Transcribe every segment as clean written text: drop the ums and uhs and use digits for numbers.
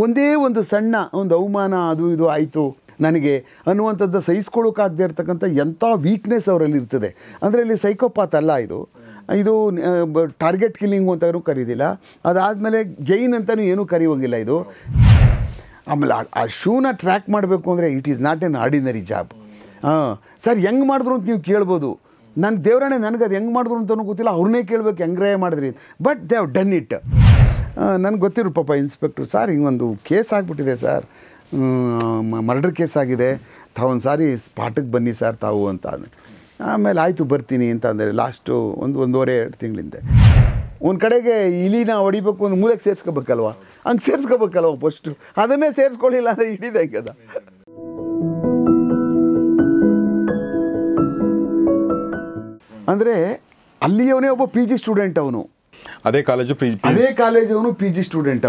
ಒಂದೇ ಒಂದು ಸಣ್ಣ ಒಂದು ಅವಮಾನ ಅದು ಇದು ಆಯಿತು ನನಗೆ ಅನ್ನುವಂಥದ್ದು ಸಹಿಸ್ಕೊಳ್ಳೋಕ್ಕಾಗದೇ ಇರ್ತಕ್ಕಂಥ ಎಂಥ ವೀಕ್ನೆಸ್ ಅವರಲ್ಲಿ ಇರ್ತದೆ. ಅಂದರೆ ಇಲ್ಲಿ ಸೈಕೋಪಾತ್ ಅಲ್ಲ, ಇದು ಟಾರ್ಗೆಟ್ ಕಿಲ್ಲಿಂಗು ಅಂತಲೂ ಕರೀದಿಲ್ಲ, ಅದಾದಮೇಲೆ ಜೈನ್ ಅಂತಲೂ ಏನೂ ಕರೆಯುವಂಗಿಲ್ಲ ಇದು. ಆಮೇಲೆ ಆ ಶೂನ ಟ್ರ್ಯಾಕ್ ಮಾಡಬೇಕು ಅಂದರೆ it is not an ordinary job. Sir ಹೆಂಗೆ ಮಾಡಿದ್ರು ಅಂತ ನೀವು ಕೇಳ್ಬೋದು, ನನ್ನ ದೇವರೇ ನನಗೆ ಅದು ಹೆಂಗೆ ಮಾಡಿದ್ರು ಅಂತಲೂ ಗೊತ್ತಿಲ್ಲ, ಅವ್ರನ್ನೇ ಕೇಳಬೇಕು ಹೆಂಗ್ರೇ ಮಾಡಿದ್ರಿ, but they have done it. ನನಗೆ ಗೊತ್ತಿರೋ ಪಾಪ ಇನ್ಸ್ಪೆಕ್ಟ್ರು, ಸರ್ ಹಿಂಗೊಂದು ಕೇಸ್ ಆಗಿಬಿಟ್ಟಿದೆ ಸರ್, ಮರ್ಡರ್ ಕೇಸ್ ಆಗಿದೆ, ತಾವು ಒಂದು ಸಾರಿ ಸ್ಪಾಟಿಗೆ ಬನ್ನಿ ಸರ್ ತಾವು ಅಂತ. ಆಮೇಲೆ ಆಯಿತು ಬರ್ತೀನಿ ಅಂತ ಅಂದರೆ ಲಾಸ್ಟು ಒಂದೂವರೆ 2 ತಿಂಗಳಿಂದ ಒಂದು ಕಡೆಗೆ ಇಲಿನ ಹೊಡಿಬೇಕು, ಒಂದು ಮೂಲೆಗೆ ಸೇರಿಸ್ಕೋಬೇಕಲ್ವ, ಹಂಗೆ ಸೇರಿಸ್ಕೋಬೇಕಲ್ವ ಫಸ್ಟು, ಅದನ್ನೇ ಸೇರಿಸ್ಕೊಳ್ಳಿಲ್ಲ ಅಂದರೆ ಹಿಡಿದಂಗೆ ಅದ. ಅಂದರೆ ಅಲ್ಲಿಯವನೇ ಒಬ್ಬ ಪಿ ಜಿ ಸ್ಟೂಡೆಂಟ್, ಅದೇ ಕಾಲೇಜು ಅವನು ಪಿ ಜಿ ಸ್ಟೂಡೆಂಟ್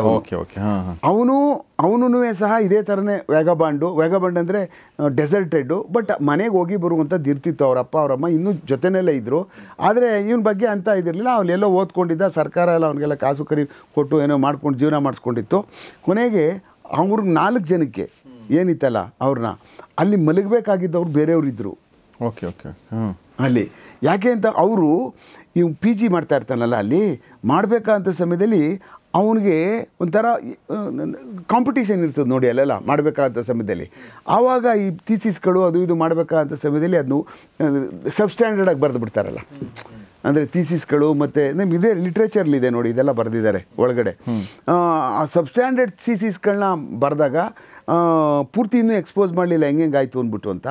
ಅವನು ಸಹ ಇದೇ ಥರನೇ ವ್ಯಾಗಬಾಂಡ್ ಅಂದರೆ ಡೆಸರ್ಟೆಡ್ಡು, ಬಟ್ ಮನೆಗೆ ಹೋಗಿ ಬರುವಂಥದ್ದು ಇರ್ತಿತ್ತು. ಅವರಪ್ಪ ಅವರಮ್ಮ ಇನ್ನೂ ಜೊತೆಯಲ್ಲೇ ಇದ್ದರು, ಆದರೆ ಇವನ ಬಗ್ಗೆ ಅಂತ ಇದಿರಲಿಲ್ಲ. ಅವನೆಲ್ಲೋ ಓದ್ಕೊಂಡಿದ್ದ, ಸರ್ಕಾರ ಎಲ್ಲ ಅವನಿಗೆಲ್ಲ ಕಾಸು ಕರಿ ಕೊಟ್ಟು ಏನೋ ಮಾಡ್ಕೊಂಡು ಜೀವನ ಮಾಡಿಸ್ಕೊಂಡಿತ್ತು. ಕೊನೆಗೆ ಅವ್ರಿಗೆ 4 ಜನಕ್ಕೆ ಏನಿತ್ತಲ್ಲ ಅವ್ರನ್ನ ಅಲ್ಲಿ ಮಲಗಬೇಕಾಗಿದ್ದವ್ರು ಬೇರೆಯವ್ರಿದ್ದರು ಅಲ್ಲಿ. ಯಾಕೆ ಅಂತ ಅವರು ಇವ್ ಪಿ ಜಿ ಮಾಡ್ತಾ ಇರ್ತಾನಲ್ಲ, ಅಲ್ಲಿ ಮಾಡಬೇಕಂತ ಸಮಯದಲ್ಲಿ ಅವನಿಗೆ ಒಂಥರ ಕಾಂಪಿಟೇಷನ್ ಇರ್ತದೆ ನೋಡಿ ಅಲ್ಲೆಲ್ಲ ಮಾಡಬೇಕಾದಂಥ ಸಮಯದಲ್ಲಿ. ಆವಾಗ ಈ ಥೀಸಿಸ್ಗಳು ಅದು ಇದು ಮಾಡಬೇಕಾದಂಥ ಸಮಯದಲ್ಲಿ ಅದನ್ನು ಸಬ್ಸ್ಟ್ಯಾಂಡರ್ಡಾಗಿ ಬರೆದು ಬಿಡ್ತಾರಲ್ಲ. ಅಂದರೆ ಥೀಸಿಸ್ಗಳು ಮತ್ತು ನಮ್ಗೆ ಇದೇ ಲಿಟ್ರೇಚರ್ಲಿದೆ ನೋಡಿ, ಇದೆಲ್ಲ ಬರೆದಿದ್ದಾರೆ ಒಳಗಡೆ. ಆ ಸಬ್ಸ್ಟ್ಯಾಂಡರ್ಡ್ ಥೀಸಿಸ್ಗಳನ್ನ ಬರೆದಾಗ ಪೂರ್ತಿ ಇನ್ನೂ ಎಕ್ಸ್ಪೋಸ್ ಮಾಡಲಿಲ್ಲ ಹೆಂಗಾಯ್ತು ಅಂದ್ಬಿಟ್ಟು ಅಂತ.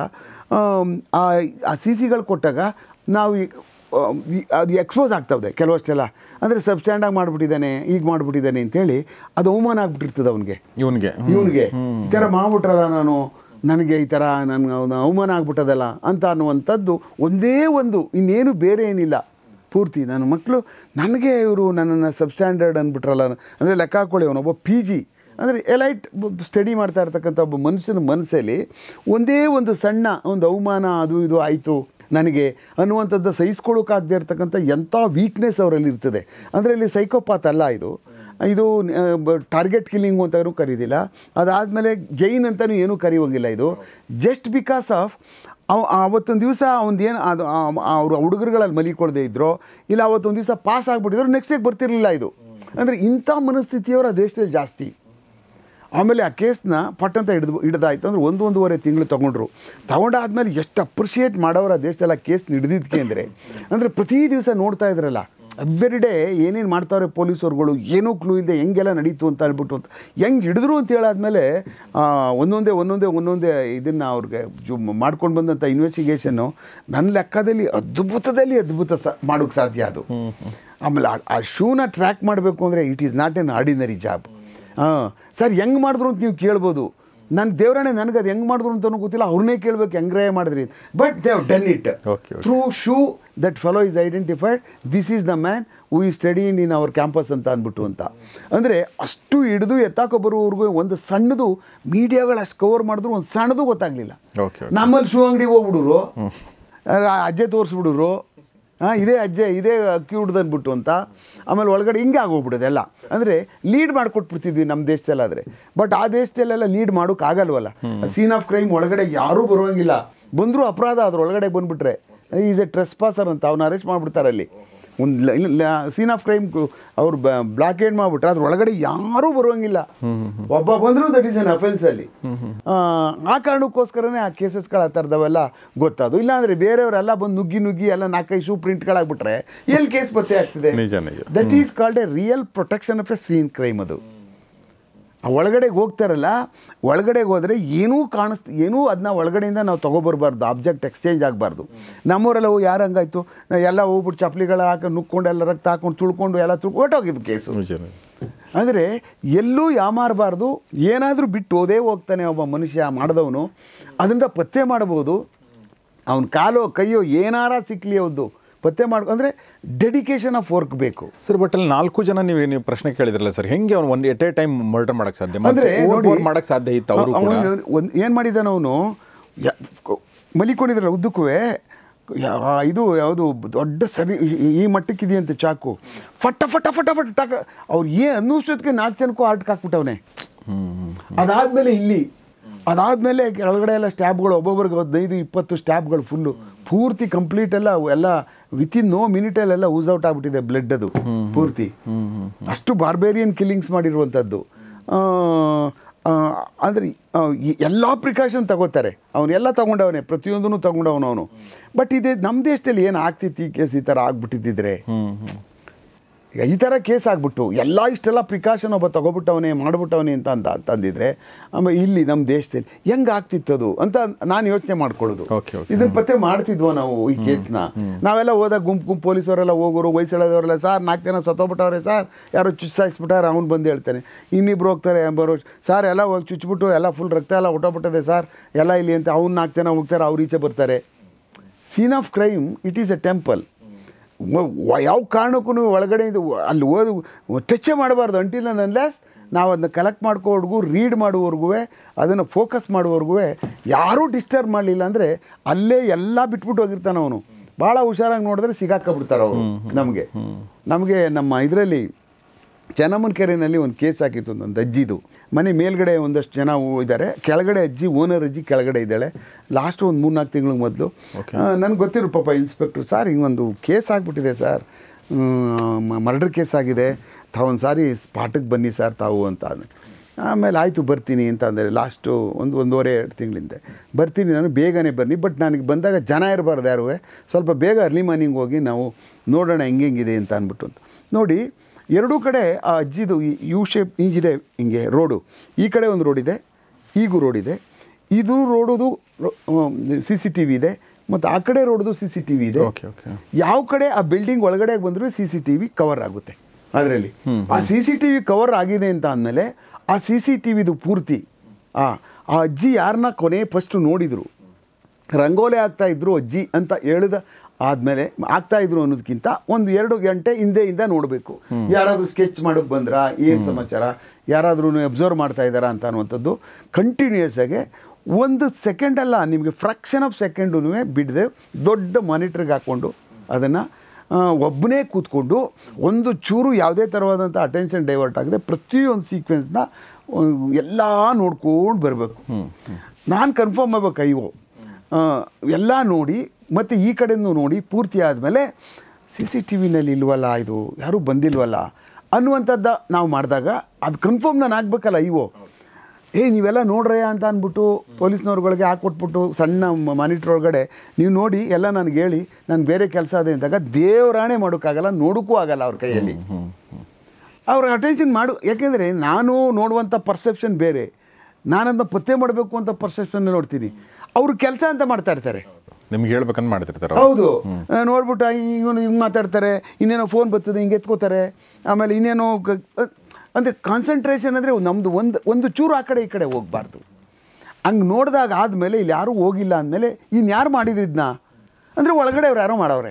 ಆ ಸಿ ಸಿಗಳು ಕೊಟ್ಟಾಗ ನಾವು ಅದು ಎಕ್ಸ್ಪೋಸ್ ಆಗ್ತಾವೆ ಕೆಲವಷ್ಟೆಲ್ಲ. ಅಂದರೆ ಸಬ್ಸ್ಟ್ಯಾಂಡಾಗಿ ಮಾಡಿಬಿಟ್ಟಿದ್ದಾನೆ, ಈಗ ಮಾಡಿಬಿಟ್ಟಿದ್ದಾನೆ ಅಂತೇಳಿ ಅದು ಅವಮಾನ ಆಗ್ಬಿಟ್ಟಿರ್ತದೆ ಇವನಿಗೆ ಈ ಥರ ಮಾಡ್ಬಿಟ್ರಲ್ಲ ನನಗೆ ಈ ಥರ ನನಗೆ ಅವಮಾನ ಆಗ್ಬಿಟ್ಟದಲ್ಲ ಅಂತ ಅನ್ನುವಂಥದ್ದು ಒಂದೇ ಒಂದು, ಇನ್ನೇನು ಬೇರೆ ಏನಿಲ್ಲ. ಪೂರ್ತಿ ನನ್ನ ಮಕ್ಕಳು ನನಗೆ ಇವರು ನನ್ನನ್ನು ಸಬ್ಸ್ಟ್ಯಾಂಡರ್ಡ್ ಅಂದ್ಬಿಟ್ರಲ್ಲ. ಅಂದರೆ ಲೆಕ್ಕ ಹಾಕ್ಕೊಳ್ಳಿ, ಅವನೊಬ್ಬ ಪಿ ಜಿ ಅಂದರೆ ಎಲೈಟ್ ಸ್ಟಡಿ ಮಾಡ್ತಾ ಇರ್ತಕ್ಕಂಥ ಒಬ್ಬ ಮನುಷ್ಯನ ಮನಸ್ಸಲ್ಲಿ ಒಂದೇ ಒಂದು ಸಣ್ಣ ಒಂದು ಅವಮಾನ ಅದು ಇದು ಆಯಿತು ನನಗೆ ಅನ್ನುವಂಥದ್ದು ಸಹಿಸ್ಕೊಳ್ಳೋಕ್ಕಾಗದೇ ಇರ್ತಕ್ಕಂಥ ಎಂಥ ವೀಕ್ನೆಸ್ ಅವರಲ್ಲಿ ಇರ್ತದೆ. ಅಂದರೆ ಇಲ್ಲಿ ಸೈಕೋಪಾತ್ ಅಲ್ಲ, ಇದು ಟಾರ್ಗೆಟ್ ಕಿಲ್ಲಿಂಗು ಅಂತಲೂ ಕರೀದಿಲ್ಲ, ಅದಾದಮೇಲೆ ಜೈನ್ ಅಂತಲೂ ಏನೂ ಕರೆಯುವಂಗಿಲ್ಲ. ಇದು ಜಸ್ಟ್ ಬಿಕಾಸ್ ಆಫ್ ಅವತ್ತೊಂದು ದಿವಸ ಅವನದೇನು ಅದು ಅವರು ಹುಡುಗರುಗಳಲ್ಲಿ ಮಲಿಕೊಳ್ದೇ ಇದ್ರೋ, ಇಲ್ಲ ಅವತ್ತೊಂದು ದಿವಸ ಪಾಸ್ ಆಗಿಬಿಟ್ಟಿದ್ರು, ನೆಕ್ಸ್ಟ್ ಡೇಗೆ ಬರ್ತಿರಲಿಲ್ಲ. ಇದು ಅಂದರೆ ಇಂಥ ಮನಸ್ಥಿತಿಯವರ ದೇಶದಲ್ಲಿ ಜಾಸ್ತಿ. ಆಮೇಲೆ ಆ ಕೇಸ್ನ ಪಟ್ಟಂತ ಹಿಡ್ದಾಯ್ತು ಅಂದರೆ 1-1.5 ತಿಂಗಳು ತೊಗೊಂಡಾದ್ಮೇಲೆ ಎಷ್ಟು ಅಪ್ರಿಷಿಯೇಟ್ ಮಾಡೋರು ಆ ದೇಶದಲ್ಲಿ ಆ ಕೇಸ್ ಹಿಡಿದಿದ್ದಕ್ಕೆ ಅಂದರೆ ಪ್ರತಿ ದಿವಸ ನೋಡ್ತಾ ಇದ್ರಲ್ಲ, ಎವ್ರಿ ಡೇ ಏನೇನು ಮಾಡ್ತಾವ್ರೆ ಪೊಲೀಸವ್ರುಗಳು, ಏನೂ ಕ್ಲೂ ಇಲ್ಲದೆ ಹೆಂಗೆಲ್ಲ ನಡೀತು ಅಂತ ಹೇಳ್ಬಿಟ್ಟು ಅಂತ ಹೆಂಗೆ ಹಿಡಿದ್ರು ಅಂತ ಹೇಳಾದ್ಮೇಲೆ ಒಂದೊಂದೇ ಇದನ್ನು ಅವ್ರಿಗೆ ಮಾಡ್ಕೊಂಡು ಬಂದಂಥ ಇನ್ವೆಸ್ಟಿಗೇಷನ್ನು ನನ್ನ ಲೆಕ್ಕದಲ್ಲಿ ಅದ್ಭುತ ಮಾಡೋಕ್ಕೆ ಸಾಧ್ಯ ಅದು. ಆಮೇಲೆ ಆ ಶೂನ ಟ್ರ್ಯಾಕ್ ಮಾಡಬೇಕು ಅಂದರೆ it is not an ordinary job. Sir ಹೆಂಗೆ ಮಾಡಿದ್ರು ಅಂತ ನೀವು ಕೇಳ್ಬೋದು, ನನ್ನ ದೇವರೇ ನನಗೆ ಅದು ಹೆಂಗೆ ಮಾಡಿದ್ರು ಅಂತಲೂ ಗೊತ್ತಿಲ್ಲ, ಅವ್ರನ್ನೇ ಕೇಳಬೇಕು ಹೆಂಗ್ರೇ ಮಾಡಿದ್ರಿ, but they have done it through shoe that fellow is identified, this is the man who is studying in our campus ಅಂತ ಅಂದ್ಬಿಟ್ಟು ಅಂತ. ಅಂದರೆ ಅಷ್ಟು ಹಿಡಿದು ಎತ್ತಾಕೊ ಬರುವವರೆಗೂ ಒಂದು ಸಣ್ಣದು ಮೀಡಿಯಾಗಳು ಅಷ್ಟು ಕವರ್ ಮಾಡಿದ್ರು ಒಂದು ಸಣ್ಣದು ಗೊತ್ತಾಗಲಿಲ್ಲ. ನಮ್ಮಲ್ಲಿ ಶೂ ಅಂಗಡಿಗೆ ಹೋಗ್ಬಿಡೋರು, ಅಜ್ಜೆ ತೋರಿಸ್ಬಿಡೋರು, ಇದೇ ಅಜ್ಜೆ ಇದೇ ಅಕ್ಕಿ ಹುಡ್ದು ಅಂದ್ಬಿಟ್ಟು ಅಂತ. ಆಮೇಲೆ ಒಳಗಡೆ ಹಿಂಗೆ ಆಗೋಗ್ಬಿಡೋದು ಎಲ್ಲ. ಅಂದರೆ ಲೀಡ್ ಮಾಡಿಕೊಟ್ಬಿಡ್ತಿದ್ವಿ ನಮ್ಮ ದೇಶದಲ್ಲಾದರೆ, ಬಟ್ ಆ ದೇಶದಲ್ಲೆಲ್ಲ ಲೀಡ್ ಮಾಡೋಕ್ಕಾಗಲ್ವಲ್ಲ. ಸೀನ್ ಆಫ್ ಕ್ರೈಮ್ ಒಳಗಡೆ ಯಾರೂ ಬರುವಂಗಿಲ್ಲ, ಬಂದರೂ ಅಪರಾಧ ಅದ್ರ ಒಳಗಡೆ ಬಂದುಬಿಟ್ರೆ ಈಸ್ ಎ ಟ್ರೆಸ್ಪಾಸರ್ ಅಂತ ಅವ್ನ ಅರೆಸ್ಟ್ ಮಾಡಿಬಿಡ್ತಾರೆ. ಅಲ್ಲಿ ಒಂದು ಸೀನ್ ಆಫ್ ಕ್ರೈಮ್ ಅವ್ರು ಬ್ಲಾಕೇಡ್ ಮಾಡಿಬಿಟ್ರೆ ಅದ್ರ ಒಳಗಡೆ ಯಾರೂ ಬರುವಂಗಿಲ್ಲ, ಒಬ್ಬ ಬಂದರೂ ದಟ್ ಈಸ್ ಎನ್ ಅಫೆನ್ಸ್ ಅಲ್ಲಿ. ಆ ಕಾರಣಕ್ಕೋಸ್ಕರನೇ ಆ ಕೇಸಸ್ಗಳು ಆ ಥರದವೆಲ್ಲ ಗೊತ್ತದು. ಇಲ್ಲಾಂದರೆ ಬೇರೆಯವರೆಲ್ಲ ಬಂದು ನುಗ್ಗಿ ಎಲ್ಲ 4-5 ಶೂ ಪ್ರಿಂಟ್ಗಳಾಗ್ಬಿಟ್ರೆ ಎಲ್ಲಿ ಕೇಸ್ ಪತ್ತೆ ಆಗ್ತಿದೆ. That is called a real protection of a scene crime. ಅದು ಆ ಒಳಗಡೆಗೆ ಹೋಗ್ತಾರಲ್ಲ, ಒಳಗಡೆಗೆ ಹೋದರೆ ಏನೂ ಅದನ್ನ ಒಳಗಡೆಯಿಂದ ನಾವು ತೊಗೊಬರ್ಬಾರ್ದು, ಆಬ್ಜೆಕ್ಟ್ ಎಕ್ಸ್ಚೇಂಜ್ ಆಗಬಾರ್ದು. ನಮ್ಮವರೆಲ್ಲ ಯಾರು ಹಂಗಾಯ್ತು, ಎಲ್ಲ ಹೋಗ್ಬಿಟ್ಟು ಚಪ್ಪಲಿಗಳ ಹಾಕೊಂಡು ನುಕ್ಕೊಂಡು ಎಲ್ಲ ರಕ್ತ ಹಾಕೊಂಡು ತುಳ್ಕೊಂಡು ಎಲ್ಲ ಹೊಟ್ಟೋಗಿದ್ದು ಕೇಸು. ಅಂದರೆ ಎಲ್ಲೂ ಯಾಮಾರಬಾರ್ದು, ಏನಾದರೂ ಬಿಟ್ಟು ಹೋದೇ ಹೋಗ್ತಾನೆ ಒಬ್ಬ ಮನುಷ್ಯ ಮಾಡಿದವನು, ಅದರಿಂದ ಪತ್ತೆ ಮಾಡ್ಬೋದು. ಅವನ ಕಾಲೋ ಕೈಯೋ ಏನಾರ ಸಿಕ್ಕಲಿ ಅವ್ದು ಪತ್ತೆ ಅಂದರೆ ಡೆಡಿಕೇಶನ್ ಆಫ್ ವರ್ಕ್ ಬೇಕು ಸರ್. ಬಟ್ ಅಲ್ಲಿ 4 ಜನ ನೀವು ಪ್ರಶ್ನೆ ಕೇಳಿದ್ರಲ್ಲ ಸರ್, ಹೆಂಗೆ ಅವ್ನು ಒಂದು ಎಟ್ ಎ ಟೈಮ್ ಮರ್ಡರ್ ಮಾಡೋಕ್ಕೆ ಸಾಧ್ಯ? ಅಂದರೆ ಮಾಡೋಕ್ಕೆ ಸಾಧ್ಯ ಇತ್ತು. ಅವರು ಏನು ಮಾಡಿದ್ದಾನೆ ಅವನು, ಮಲಿಕೊಂಡಿದ್ರಲ್ಲ ಉದ್ದಕ್ಕೂ ಇದು ಯಾವುದು ದೊಡ್ಡ ಸರಿ ಈ ಮಟ್ಟಕ್ಕಿದೆಯಂತೆ ಚಾಕು, ಫಟ ಫಟ ಫಟ ಫಟ ಟಾಕ ಅವ್ರು ಅನ್ನೋಷ್ಟೊತ್ತಿಗೆ 4 ಜನಕ್ಕೂ ಆರ್ಟ್ಗೆ ಹಾಕ್ಬಿಟ್ಟವನೇ. ಅದಾದಮೇಲೆ ಇಲ್ಲಿ ಅದಾದಮೇಲೆ ಕೆಳಗಡೆ ಎಲ್ಲ ಸ್ಟ್ಯಾಬ್ಗಳು ಒಬ್ಬೊಬ್ರಿಗೆ 15-20 ಸ್ಟ್ಯಾಬ್ಗಳು ಫುಲ್ಲು ಪೂರ್ತಿ ಕಂಪ್ಲೀಟ್ ಎಲ್ಲ ವಿತಿನ್ ನೋ ಮಿನಿಟಲ್ಲೆಲ್ಲ ಯೂಸ್ ಔಟ್ ಆಗಿಬಿಟ್ಟಿದೆ ಬ್ಲಡ್ ಅದು ಪೂರ್ತಿ. ಅಷ್ಟು ಬಾರ್ಬೇರಿಯನ್ ಕಿಲ್ಲಿಂಗ್ಸ್ ಮಾಡಿರುವಂಥದ್ದು. ಅಂದರೆ ಎಲ್ಲ ಪ್ರಿಕಾಷನ್ ತಗೋತಾರೆ, ಅವನ್ನೆಲ್ಲ ತೊಗೊಂಡವನೇ, ಪ್ರತಿಯೊಂದೂ ತೊಗೊಂಡವನು ಅವನು. ಬಟ್ ಇದೇ ನಮ್ಮ ದೇಶದಲ್ಲಿ ಏನು ಆಗ್ತಿತ್ತು ಈ ಕೇಸ್ ಈ ಥರ ಆಗ್ಬಿಟ್ಟಿದ್ದಿದ್ರೆ, ಈಗ ಈ ಥರ ಕೇಸ್ ಆಗ್ಬಿಟ್ಟು ಇಷ್ಟೆಲ್ಲ ಪ್ರಿಕಾಷನ್ ಒಬ್ಬ ತೊಗೊಬಿಟ್ಟವನೇ ಮಾಡಿಬಿಟ್ಟವನೇ ಅಂತಂದಿದ್ರೆ ಆಮೇಲೆ ಇಲ್ಲಿ ನಮ್ಮ ದೇಶದಲ್ಲಿ ಹೆಂಗೆ ಆಗ್ತಿತ್ತದು ಅಂತ ನಾನು ಯೋಚನೆ ಮಾಡ್ಕೊಳ್ಳೋದು. ಇದನ್ನ ಪತ್ತೆ ಮಾಡ್ತಿದ್ವೋ ನಾವು ಈ ಕೇಸ್ನ? ನಾವೆಲ್ಲ ಹೋದಾಗ ಗುಂಪು ಪೊಲೀಸವರೆಲ್ಲ ಹೋಗೋರು, ವಯಸ್ಸಳದವರೆಲ್ಲ ಸರ್ 4 ಜನ ಸತ್ತೋಗ್ಬಿಟ್ಟವ್ರೆ ಸರ್, ಯಾರೋ ಚುಚ್ಚಾಯಿಸ್ಬಿಟ್ಟಾರೆ, ಅವ್ನು ಬಂದು ಹೇಳ್ತಾನೆ. ಇನ್ನಿಬ್ರು ಹೋಗ್ತಾರೆ ಬರೋ ಸರ್, ಎಲ್ಲ ಹೋಗಿ ಚುಚ್ಚಿಬಿಟ್ಟು ಎಲ್ಲ ಫುಲ್ ರಕ್ತ ಎಲ್ಲ ಹೊಟ್ಟೋಗ್ಬಿಟ್ಟದೆ ಸರ್ ಎಲ್ಲ ಇಲ್ಲಿ ಅಂತ. ಅವ್ನು 4 ಜನ ಹೋಗ್ತಾರೆ, ಅವ್ರು ಈಚೆ ಬರ್ತಾರೆ. Scene of crime it is a temple. ಯಾವ ಕಾರಣಕ್ಕೂ ಒಳಗಡೆ ಇದು ಅಲ್ಲಿ ಟಚ್ಚೇ ಮಾಡಬಾರ್ದು ಅಂಟಿಲ್ ಅನ್ಲೆಸ್ ನಾವು ಅದನ್ನ ಕಲೆಕ್ಟ್ ಮಾಡ್ಕೋವರೆಗೂ, ರೀಡ್ ಮಾಡುವವರೆಗೂ, ಅದನ್ನು ಫೋಕಸ್ ಮಾಡುವವರೆಗೂ ಯಾರೂ ಡಿಸ್ಟರ್ಬ್ ಮಾಡಲಿಲ್ಲ ಅಂದರೆ ಅಲ್ಲೇ ಎಲ್ಲ ಬಿಟ್ಬಿಟ್ಟು ಹೋಗಿರ್ತಾನೆ ಅವನು. ಭಾಳ ಹುಷಾರಾಗಿ ನೋಡಿದ್ರೆ ಸಿಗಾಕಬಿಡ್ತಾರೆ ಅವರು. ನಮಗೆ ನಮ್ಮ ಇದರಲ್ಲಿ ಚೆನ್ನಮ್ಮನಕೆರೆಯಲ್ಲಿ ಒಂದು ಕೇಸ್ ಹಾಕಿತ್ತು, ಒಂದು ಅಜ್ಜಿದು ಮನೆ ಮೇಲ್ಗಡೆ ಒಂದಷ್ಟು ಜನ ಇದ್ದಾರೆ, ಕೆಳಗಡೆ ಅಜ್ಜಿ, ಓನರ್ ಅಜ್ಜಿ ಕೆಳಗಡೆ ಇದ್ದಾಳೆ. ಲಾಸ್ಟ್ ಒಂದು 3-4 ತಿಂಗಳ ಮೊದಲು ನನಗೆ ಗೊತ್ತಿರೋ ಪಾಪ ಇನ್ಸ್ಪೆಕ್ಟ್ರು, ಸರ್ ಹಿಂಗೊಂದು ಕೇಸ್ ಆಗಿಬಿಟ್ಟಿದೆ ಸರ್, ಮರ್ಡರ್ ಕೇಸ್ ಆಗಿದೆ, ತಾವೊಂದು ಸಾರಿ ಸ್ಪಾಟಿಗೆ ಬನ್ನಿ ಸರ್ ತಾವು ಅಂತ. ಆಮೇಲೆ ಆಯಿತು ಬರ್ತೀನಿ ಅಂತ ಅಂದರೆ ಲಾಸ್ಟು 1.5-2 ತಿಂಗಳಿಂದ ಬರ್ತೀನಿ ನಾನು, ಬೇಗನೆ ಬನ್ನಿ, ಬಟ್ ನನಗೆ ಬಂದಾಗ ಜನ ಇರಬಾರ್ದು ಯಾರು, ಸ್ವಲ್ಪ ಬೇಗ ಅರ್ಲಿ ಮಾರ್ನಿಂಗ್ ಹೋಗಿ ನಾವು ನೋಡೋಣ ಹೆಂಗಿದೆ ಅಂತ ಅಂದ್ಬಿಟ್ಟು ಅಂತ. ನೋಡಿ ಎರಡೂ ಕಡೆ ಆ ಅಜ್ಜಿದು ಯು ಶೇಪ್ ಹಿಂಗಿದೆ, ಹಿಂಗೆ ರೋಡು, ಈ ಕಡೆ ಒಂದು ರೋಡ್ ಇದೆ, ಈಗೂ ರೋಡ್ ಇದೆ, ಇದು ರೋಡುದು CCTV ಇದೆ, ಮತ್ತು ಆ ಕಡೆ ರೋಡ್ದು CCTV ಇದೆ. ಯಾವ ಕಡೆ ಆ ಬಿಲ್ಡಿಂಗ್ ಒಳಗಡೆ ಬಂದರೂ CCTV ಕವರ್ ಆಗುತ್ತೆ. ಅದರಲ್ಲಿ ಆ CCTV ಕವರ್ ಆಗಿದೆ ಅಂತ ಅಂದಮೇಲೆ ಆ CCTVದು ಪೂರ್ತಿ ಆ ಅಜ್ಜಿ ಯಾರನ್ನ ಫಸ್ಟು ನೋಡಿದರು, ರಂಗೋಲಿ ಆಗ್ತಾಯಿದ್ರು ಅಜ್ಜಿ ಅಂತ ಹೇಳಿದ ಆದಮೇಲೆ ಆಗ್ತಾಯಿದ್ರು ಅನ್ನೋದಕ್ಕಿಂತ 1-2 ಗಂಟೆ ಹಿಂದೆಯಿಂದ ನೋಡಬೇಕು. ಯಾರಾದರೂ ಸ್ಕೆಚ್ ಮಾಡೋಕ್ಕೆ ಬಂದ್ರಾ, ಏನು ಸಮಾಚಾರ, ಯಾರಾದ್ರೂ ಅಬ್ಸರ್ವ್ ಮಾಡ್ತಾ ಇದ್ದಾರಾ ಅಂತ ಅನ್ನುವಂಥದ್ದು ಕಂಟಿನ್ಯೂಯಸ್ ಆಗಿ 1 ಸೆಕೆಂಡಲ್ಲ, ನಿಮಗೆ ಫ್ರಾಕ್ಷನ್ ಆಫ್ ಸೆಕೆಂಡೂ ಬಿಡದೆ ದೊಡ್ಡ ಮಾನಿಟ್ರಿಗೆ ಹಾಕ್ಕೊಂಡು ಅದನ್ನು ಒಬ್ಬನೇ ಕೂತ್ಕೊಂಡು ಒಂದು ಚೂರು ಯಾವುದೇ ಥರವಾದಂಥ ಅಟೆನ್ಷನ್ ಡೈವರ್ಟ್ ಆಗದೆ ಪ್ರತಿಯೊಂದು ಸೀಕ್ವೆನ್ಸ್ನ ಎಲ್ಲ ನೋಡ್ಕೊಂಡು ಬರಬೇಕು. ನಾನು ಕನ್ಫರ್ಮ್ ಮಾಡ್ಬೇಕು, ಅಯ್ಯೋ ಎಲ್ಲ ನೋಡಿ ಮತ್ತು ಈ ಕಡೆಯೂ ನೋಡಿ ಪೂರ್ತಿ ಆದಮೇಲೆ CCTVನಲ್ಲಿ ಇಲ್ವಲ್ಲ, ಇದು ಯಾರೂ ಬಂದಿಲ್ವಲ್ಲ ಅನ್ನುವಂಥದ್ದು ನಾವು ಮಾಡಿದಾಗ ಅದು ಕನ್ಫರ್ಮ್ ನಾನು ಆಗಬೇಕಲ್ಲ. ಅಯ್ಯೋ ನೀವೆಲ್ಲ ನೋಡ್ರೆ ಅಂತ ಅಂದ್ಬಿಟ್ಟು ಪೊಲೀಸ್ನವ್ರುಗಳಿಗೆ ಹಾಕ್ಕೊಟ್ಬಿಟ್ಟು ಸಣ್ಣ ಮಾನಿಟ್ರ್ ಒಳಗಡೆ ನೀವು ನೋಡಿ ಎಲ್ಲ ನನಗೆ ಹೇಳಿ ನನಗೆ ಬೇರೆ ಕೆಲಸ ಅದೇ ಅಂದಾಗ ದೇವರಾಣೆ ಮಾಡೋಕ್ಕಾಗಲ್ಲ, ನೋಡೋಕ್ಕೂ ಆಗಲ್ಲ ಅವ್ರ ಕೈಯಲ್ಲಿ. ಅವ್ರ ಅಟೆನ್ಷನ್ ಯಾಕೆಂದರೆ ನಾನು ನೋಡುವಂಥ ಪರ್ಸೆಪ್ಷನ್ ಬೇರೆ, ನಾನದನ್ನ ಪತ್ತೆ ಮಾಡಬೇಕು ಅಂತ ಪರ್ಸೆಪ್ಷನ್ ನೋಡ್ತೀನಿ, ಅವರು ಕೆಲಸ ಅಂತ ಮಾಡ್ತಾ ಇರ್ತಾರೆ, ನಿಮ್ಗೆ ಹೇಳ್ಬೇಕಂತ ಮಾಡ್ತಿರ್ತಾರೆ. ಹೌದು, ನೋಡ್ಬಿಟ್ಟು ಇವನು ಹಿಂಗೆ ಮಾತಾಡ್ತಾರೆ, ಇನ್ನೇನೋ ಫೋನ್ ಬರ್ತದೆ ಹಿಂಗೆ ಎತ್ಕೋತಾರೆ, ಆಮೇಲೆ ಇನ್ನೇನೋ ಅಂದರೆ ಕಾನ್ಸಂಟ್ರೇಷನ್ ಅಂದರೆ ನಮ್ಮದು ಒಂದು ಚೂರು ಆ ಕಡೆ ಈ ಕಡೆ ಹೋಗಬಾರ್ದು. ಹಂಗೆ ನೋಡಿದಾಗ ಆದಮೇಲೆ ಇಲ್ಲಿ ಯಾರೂ ಹೋಗಿಲ್ಲ ಅಂದಮೇಲೆ ಇನ್ಯಾರು ಮಾಡಿದ್ರಿದ್ನ ಅಂದರೆ ಒಳಗಡೆ ಅವ್ರು ಯಾರೋ ಮಾಡವ್ರೆ.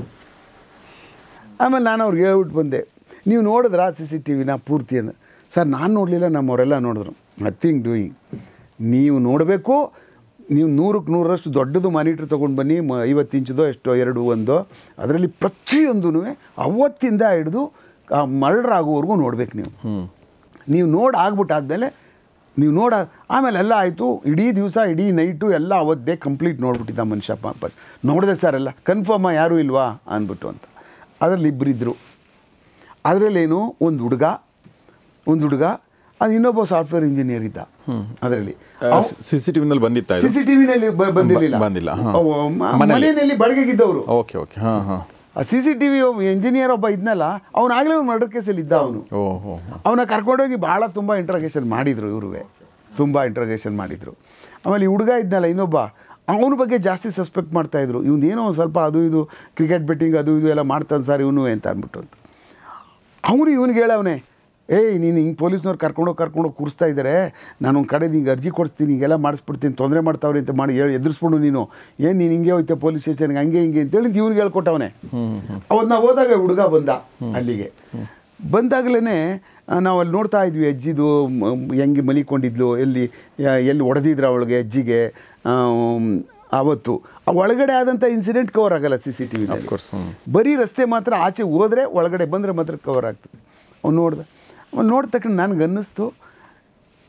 ಆಮೇಲೆ ನಾನು ಅವ್ರಿಗೆ ಹೇಳ್ಬಿಟ್ಟು ಬಂದೆ, ನೀವು ನೋಡಿದ್ರಾ CCTVನ ಪೂರ್ತಿ ಅಂದರೆ, ಸರ್ ನಾನು ನೋಡಲಿಲ್ಲ, ನಮ್ಮವರೆಲ್ಲ ನೋಡಿದ್ರು. Nothing doing. ನೀವು ನೋಡಬೇಕು, ನೀವು 100ಕ್ಕೆ 100ರಷ್ಟು ದೊಡ್ಡದು ಮಾನಿಟ್ರ್ ತೊಗೊಂಡು ಬನ್ನಿ, 50 ಇಂಚದೋ ಎಷ್ಟೋ 2-1 ಅದರಲ್ಲಿ ಪ್ರತಿಯೊಂದೂ ಅವತ್ತಿಂದ ಹಿಡಿದು ಮರ್ಡರ್ ಆಗೋವರೆಗೂ ನೋಡ್ಬೇಕು. ನೀವು ಆಗ್ಬಿಟ್ಟಾದ್ಮೇಲೆ ನೀವು ಆಮೇಲೆ ಎಲ್ಲ ಆಯಿತು, ಇಡೀ ದಿವಸ ಇಡೀ ನೈಟು ಎಲ್ಲ ಅವತ್ತೇ ಕಂಪ್ಲೀಟ್ ನೋಡ್ಬಿಟ್ಟಿದ್ದ ಮನುಷ್ಯ. ನೋಡಿದೆ ಸರ್ ಎಲ್ಲ ಕನ್ಫರ್ಮ ಯಾರೂ ಇಲ್ವಾ ಅಂದ್ಬಿಟ್ಟು ಅಂತ. ಅದರಲ್ಲಿ ಇಬ್ಬರಿದ್ದರು. ಅದರಲ್ಲೇನು ಒಂದು ಹುಡುಗ ಅದು ಇನ್ನೊಬ್ಬ ಸಾಫ್ಟ್ವೇರ್ ಇಂಜಿನಿಯರ್ ಇದ್ದ. ಅದರಲ್ಲಿ CCTVನಲ್ಲಿ ಬಂದಿತ್ತ? CCTVನಲ್ಲಿ ಬಂದಿಲ್ಲ, ಮನೆಯಲ್ಲಿ ಬಳಗೆಗಿದ್ದವರು. CCTV ಇಂಜಿನಿಯರ್ ಒಬ್ಬ ಇದ್ನಲ್ಲ, ಅವನಾಗಲೇ ಒಂದು ಮರ್ಡರ್ ಕೇಸಲ್ಲಿ ಇದ್ದ. ಅವನ ಕರ್ಕೊಂಡೋಗಿ ತುಂಬ ಇಂಟ್ರೋಗೇಷನ್ ಮಾಡಿದರು, ಇವ್ರಿಗೆ ತುಂಬ ಇಂಟ್ರೋಗೇಷನ್ ಮಾಡಿದರು. ಆಮೇಲೆ ಈ ಹುಡುಗ ಇದ್ನಲ್ಲ ಇನ್ನೊಬ್ಬ, ಅವನ ಬಗ್ಗೆ ಜಾಸ್ತಿ ಸಸ್ಪೆಕ್ಟ್ ಮಾಡ್ತಾಯಿದ್ರು. ಇವನೇನೋ ಸ್ವಲ್ಪ ಅದು ಇದು ಕ್ರಿಕೆಟ್ ಬೆಟ್ಟಿಂಗ್ ಅದು ಇದು ಎಲ್ಲ ಮಾಡ್ತಾನೆ ಸರ್ ಇವನು ಅಂತ ಅಂದ್ಬಿಟ್ಟು ಅಂತ. ಅವನು ಇವನಿಗೆ ಹೇಳವನೇ, ನೀನು ಹಿಂಗೆ ಪೊಲೀಸ್ನವ್ರು ಕರ್ಕೊಂಡೋಗಿ ಕೂರಿಸ್ತಾ ಇದ್ದಾರೆ, ನಾನು ಒಂದು ಕಡೆ ನಿಂಗೆ ಅರ್ಜಿ ಕೊಡಿಸ್ತೀನಿ, ಹಿಂಗೆಲ್ಲ ಮಾಡಿಸ್ಬಿಡ್ತೀನಿ, ತೊಂದರೆ ಮಾಡ್ತಾವ್ರಿ ಅಂತ ಮಾಡಿ ಎದುರಿಸ್ಬಿಡು ನೀನು, ನೀನು ಹಿಂಗೆ ಹೋಯ್ತೆ ಪೊಲೀಸ್ ಸ್ಟೇಷನ್ಗೆ ಹಂಗೆ ಹಿಂಗೆ ಅಂತೇಳಿ ಇವ್ನಿಗೆ ಹೇಳ್ಕೊಟ್ಟವನೇ. ಅವತ್ತು ನಾವು ಹೋದಾಗ ಹುಡುಗ ಬಂದ. ಅಲ್ಲಿಗೆ ಬಂದಾಗಲೇ ನಾವು ಅಲ್ಲಿ ನೋಡ್ತಾ ಇದ್ವಿ ಅಜ್ಜಿದು ಹೆಂಗೆ ಮಲಿಕೊಂಡಿದ್ಲು, ಎಲ್ಲಿ ಹೊಡೆದಿದ್ರು ಅವಳಿಗೆ ಅಜ್ಜಿಗೆ. ಆವತ್ತು ಆ ಒಳಗಡೆ ಆದಂಥ ಇನ್ಸಿಡೆಂಟ್ ಕವರ್ ಆಗಲ್ಲ CCTV. ಬರೀ ರಸ್ತೆ ಮಾತ್ರ, ಆಚೆ ಹೋದರೆ ಒಳಗಡೆ ಬಂದರೆ ಮಾತ್ರ ಕವರ್ ಆಗ್ತದೆ. ಅವ್ನು ನೋಡಿದ ತಕ್ಷಣ ನನಗೆ ಅನ್ನಿಸ್ತು,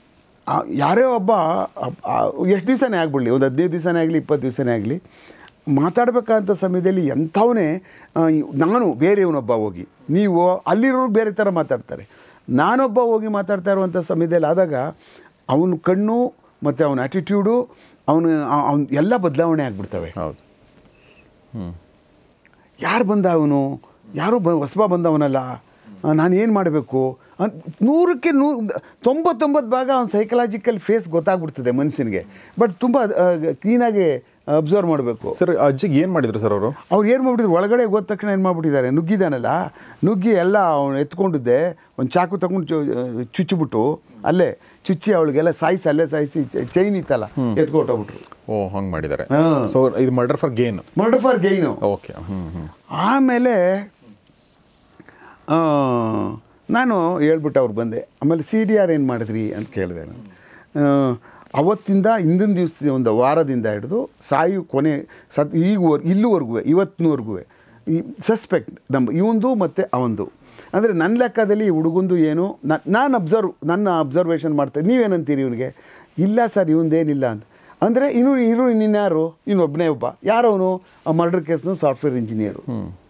ಯಾರೇ ಒಬ್ಬ ಎಷ್ಟು ದಿವಸನೇ ಆಗ್ಬಿಡಲಿ, ಒಂದು 15 ದಿವಸನೇ ಆಗಲಿ 20 ದಿವಸನೇ ಆಗಲಿ, ಮಾತಾಡಬೇಕಂತ ಸಮಯದಲ್ಲಿ ಎಂಥವನೇ ನಾನು ಬೇರೆಯವನೊಬ್ಬ ಹೋಗಿ, ನೀವು ಅಲ್ಲಿರೋರು ಬೇರೆ ಥರ ಮಾತಾಡ್ತಾರೆ, ನಾನೊಬ್ಬ ಹೋಗಿ ಮಾತಾಡ್ತಾ ಇರುವಂಥ ಸಮಯದಲ್ಲಿ ಆದಾಗ ಅವನ ಕಣ್ಣು ಮತ್ತು ಅವನ ಆ್ಯಟಿಟ್ಯೂಡು ಅವನು ಎಲ್ಲ ಬದಲಾವಣೆ ಆಗಿಬಿಡ್ತವೆ. ಹೌದು. ಯಾರು ಬಂದ ಅವನು, ಯಾರೂ ಹೊಸಬ ಬಂದವನಲ್ಲ, ನಾನೇನು ಮಾಡಬೇಕು 100ಕ್ಕೆ 99 ಭಾಗ ಅವ್ನ ಸೈಕಲಾಜಿಕಲ್ ಫೇಸ್ ಗೊತ್ತಾಗ್ಬಿಡ್ತದೆ ಮನುಷ್ಯನಿಗೆ. ಬಟ್ ತುಂಬ ಕ್ಲೀನಾಗಿ ಅಬ್ಸರ್ವ್ ಮಾಡಬೇಕು. ಸರ್ ಅಜ್ಜಿಗೆ ಏನು ಮಾಡಿದ್ರು ಸರ್ ಅವರು? ಅವ್ರು ಏನು ಮಾಡಿಬಿಟ್ಟಿದ್ರು, ಒಳಗಡೆ ಹೋದ ತಕ್ಷಣ ಏನು ಮಾಡಿಬಿಟ್ಟಿದ್ದಾರೆ, ನುಗ್ಗಿದ್ದಾನಲ್ಲ, ನುಗ್ಗಿ ಎಲ್ಲ ಅವನು ಎತ್ಕೊಂಡಿದ್ದೆ ಒಂದು ಚಾಕು ತಗೊಂಡು ಚುಚ್ಚಿಬಿಟ್ಟು ಅಲ್ಲೇ ಚುಚ್ಚಿ ಅವಳಿಗೆಲ್ಲ ಸಾಯಿಸಿ ಅಲ್ಲೇ ಸಾಯಿಸಿ ಚೈನ್ ಇತ್ತಲ್ಲ ಎತ್ಕೊಟ್ಟೋಗ್ಬಿಟ್ರು. ಓ ಹಂಗೆ ಮಾಡಿದ್ದಾರೆ. ಸೊ ಇದು murder for gain. Murder for gain. Okay. ಆಮೇಲೆ ನಾನು ಹೇಳ್ಬಿಟ್ಟು ಅವ್ರು ಬಂದೆ. ಆಮೇಲೆ CDR ಏನು ಮಾಡಿದ್ರಿ ಅಂತ ಕೇಳಿದೆ ನಾನು. ಅವತ್ತಿಂದ ಹಿಂದಿನ ದಿವಸ ಒಂದು ವಾರದಿಂದ ಹಿಡಿದು ಕೊನೆ ಇಲ್ಲಿವರೆಗೂ ಇವತ್ತಿನವರೆಗೂ ಈ ಸಸ್ಪೆಕ್ಟ್ ಇವಂದು ಮತ್ತು ಅವಂದು. ಅಂದರೆ ನನ್ನ ಲೆಕ್ಕದಲ್ಲಿ ಈ ಹುಡುಗಂದು ಏನು ನನ್ನ ಅಬ್ಸರ್ವೇಷನ್ ಮಾಡ್ತಾ, ನೀವೇನಂತೀರಿ ಇವನಿಗೆ? ಇಲ್ಲ ಸರ್ ಇವಂದೇನಿಲ್ಲ ಅಂತ. ಅಂದರೆ ಇನ್ನಿನ್ಯಾರು, ಇನ್ನೊಬ್ಬನೇ ಒಬ್ಬ ಯಾರವನು, ಆ ಮರ್ಡರ್ ಕೇಸ್ನು ಸಾಫ್ಟ್ವೇರ್ ಇಂಜಿನಿಯರು.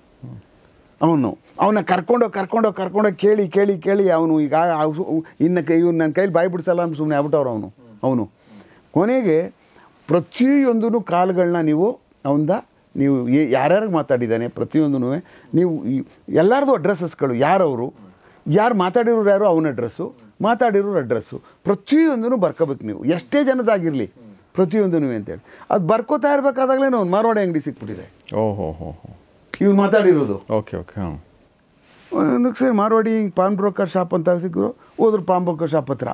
ಅವನ್ನ ಕರ್ಕೊಂಡೋಗಿ ಕೇಳಿ ಅವನು ಈಗ ಇವ್ನು ನನ್ನ ಕೈಲಿ ಬಾಯಿ ಬಿಡಿಸಲ್ಲ ಅಂತ ಸುಮ್ಮನೆ ಆಗ್ಬಿಟ್ಟವ್ರು ಅವನು ಕೊನೆಗೆ ಪ್ರತಿಯೊಂದೂ ಕಾಲ್ಗಳನ್ನ ನೀವು ಯಾರ್ಯಾರಿಗೆ ಮಾತಾಡಿದ್ದಾನೆ ಪ್ರತಿಯೊಂದೂ ನೀವು ಎಲ್ಲರದು ಅಡ್ರೆಸ್ಸಸ್ಗಳು, ಯಾರು ಮಾತಾಡಿರೋರು ಯಾರು ಅವನ ಅಡ್ರೆಸ್ಸು, ಮಾತಾಡಿರೋರು ಅಡ್ರೆಸ್ಸು ಪ್ರತಿಯೊಂದೂ ಬರ್ಕೋಬೇಕು ನೀವು, ಎಷ್ಟೇ ಜನದಾಗಿರಲಿ ಪ್ರತಿಯೊಂದೂ ಅಂತೇಳಿ. ಅದು ಬರ್ಕೋತಾ ಇರಬೇಕಾದಾಗಲೇ ಒಂದು ಮಾರವಾಡಿ ಅಂಗಡಿ ಸಿಕ್ಬಿಟ್ಟಿದೆ. ಇವ್ನು ಮಾತಾಡಿರೋದು. Okay okay. ಒಂದಕ್ಕೆ ಸರಿ ಮಾರವಾಡಿ ಪಾನ್ ಬ್ರೋಕರ್ ಶಾಪ್ ಅಂತ ಸಿಕ್ಕರು, ಹೋದ್ರು ಪಾನ್ ಬ್ರೋಕರ್ ಶಾಪ್ ಹತ್ರ.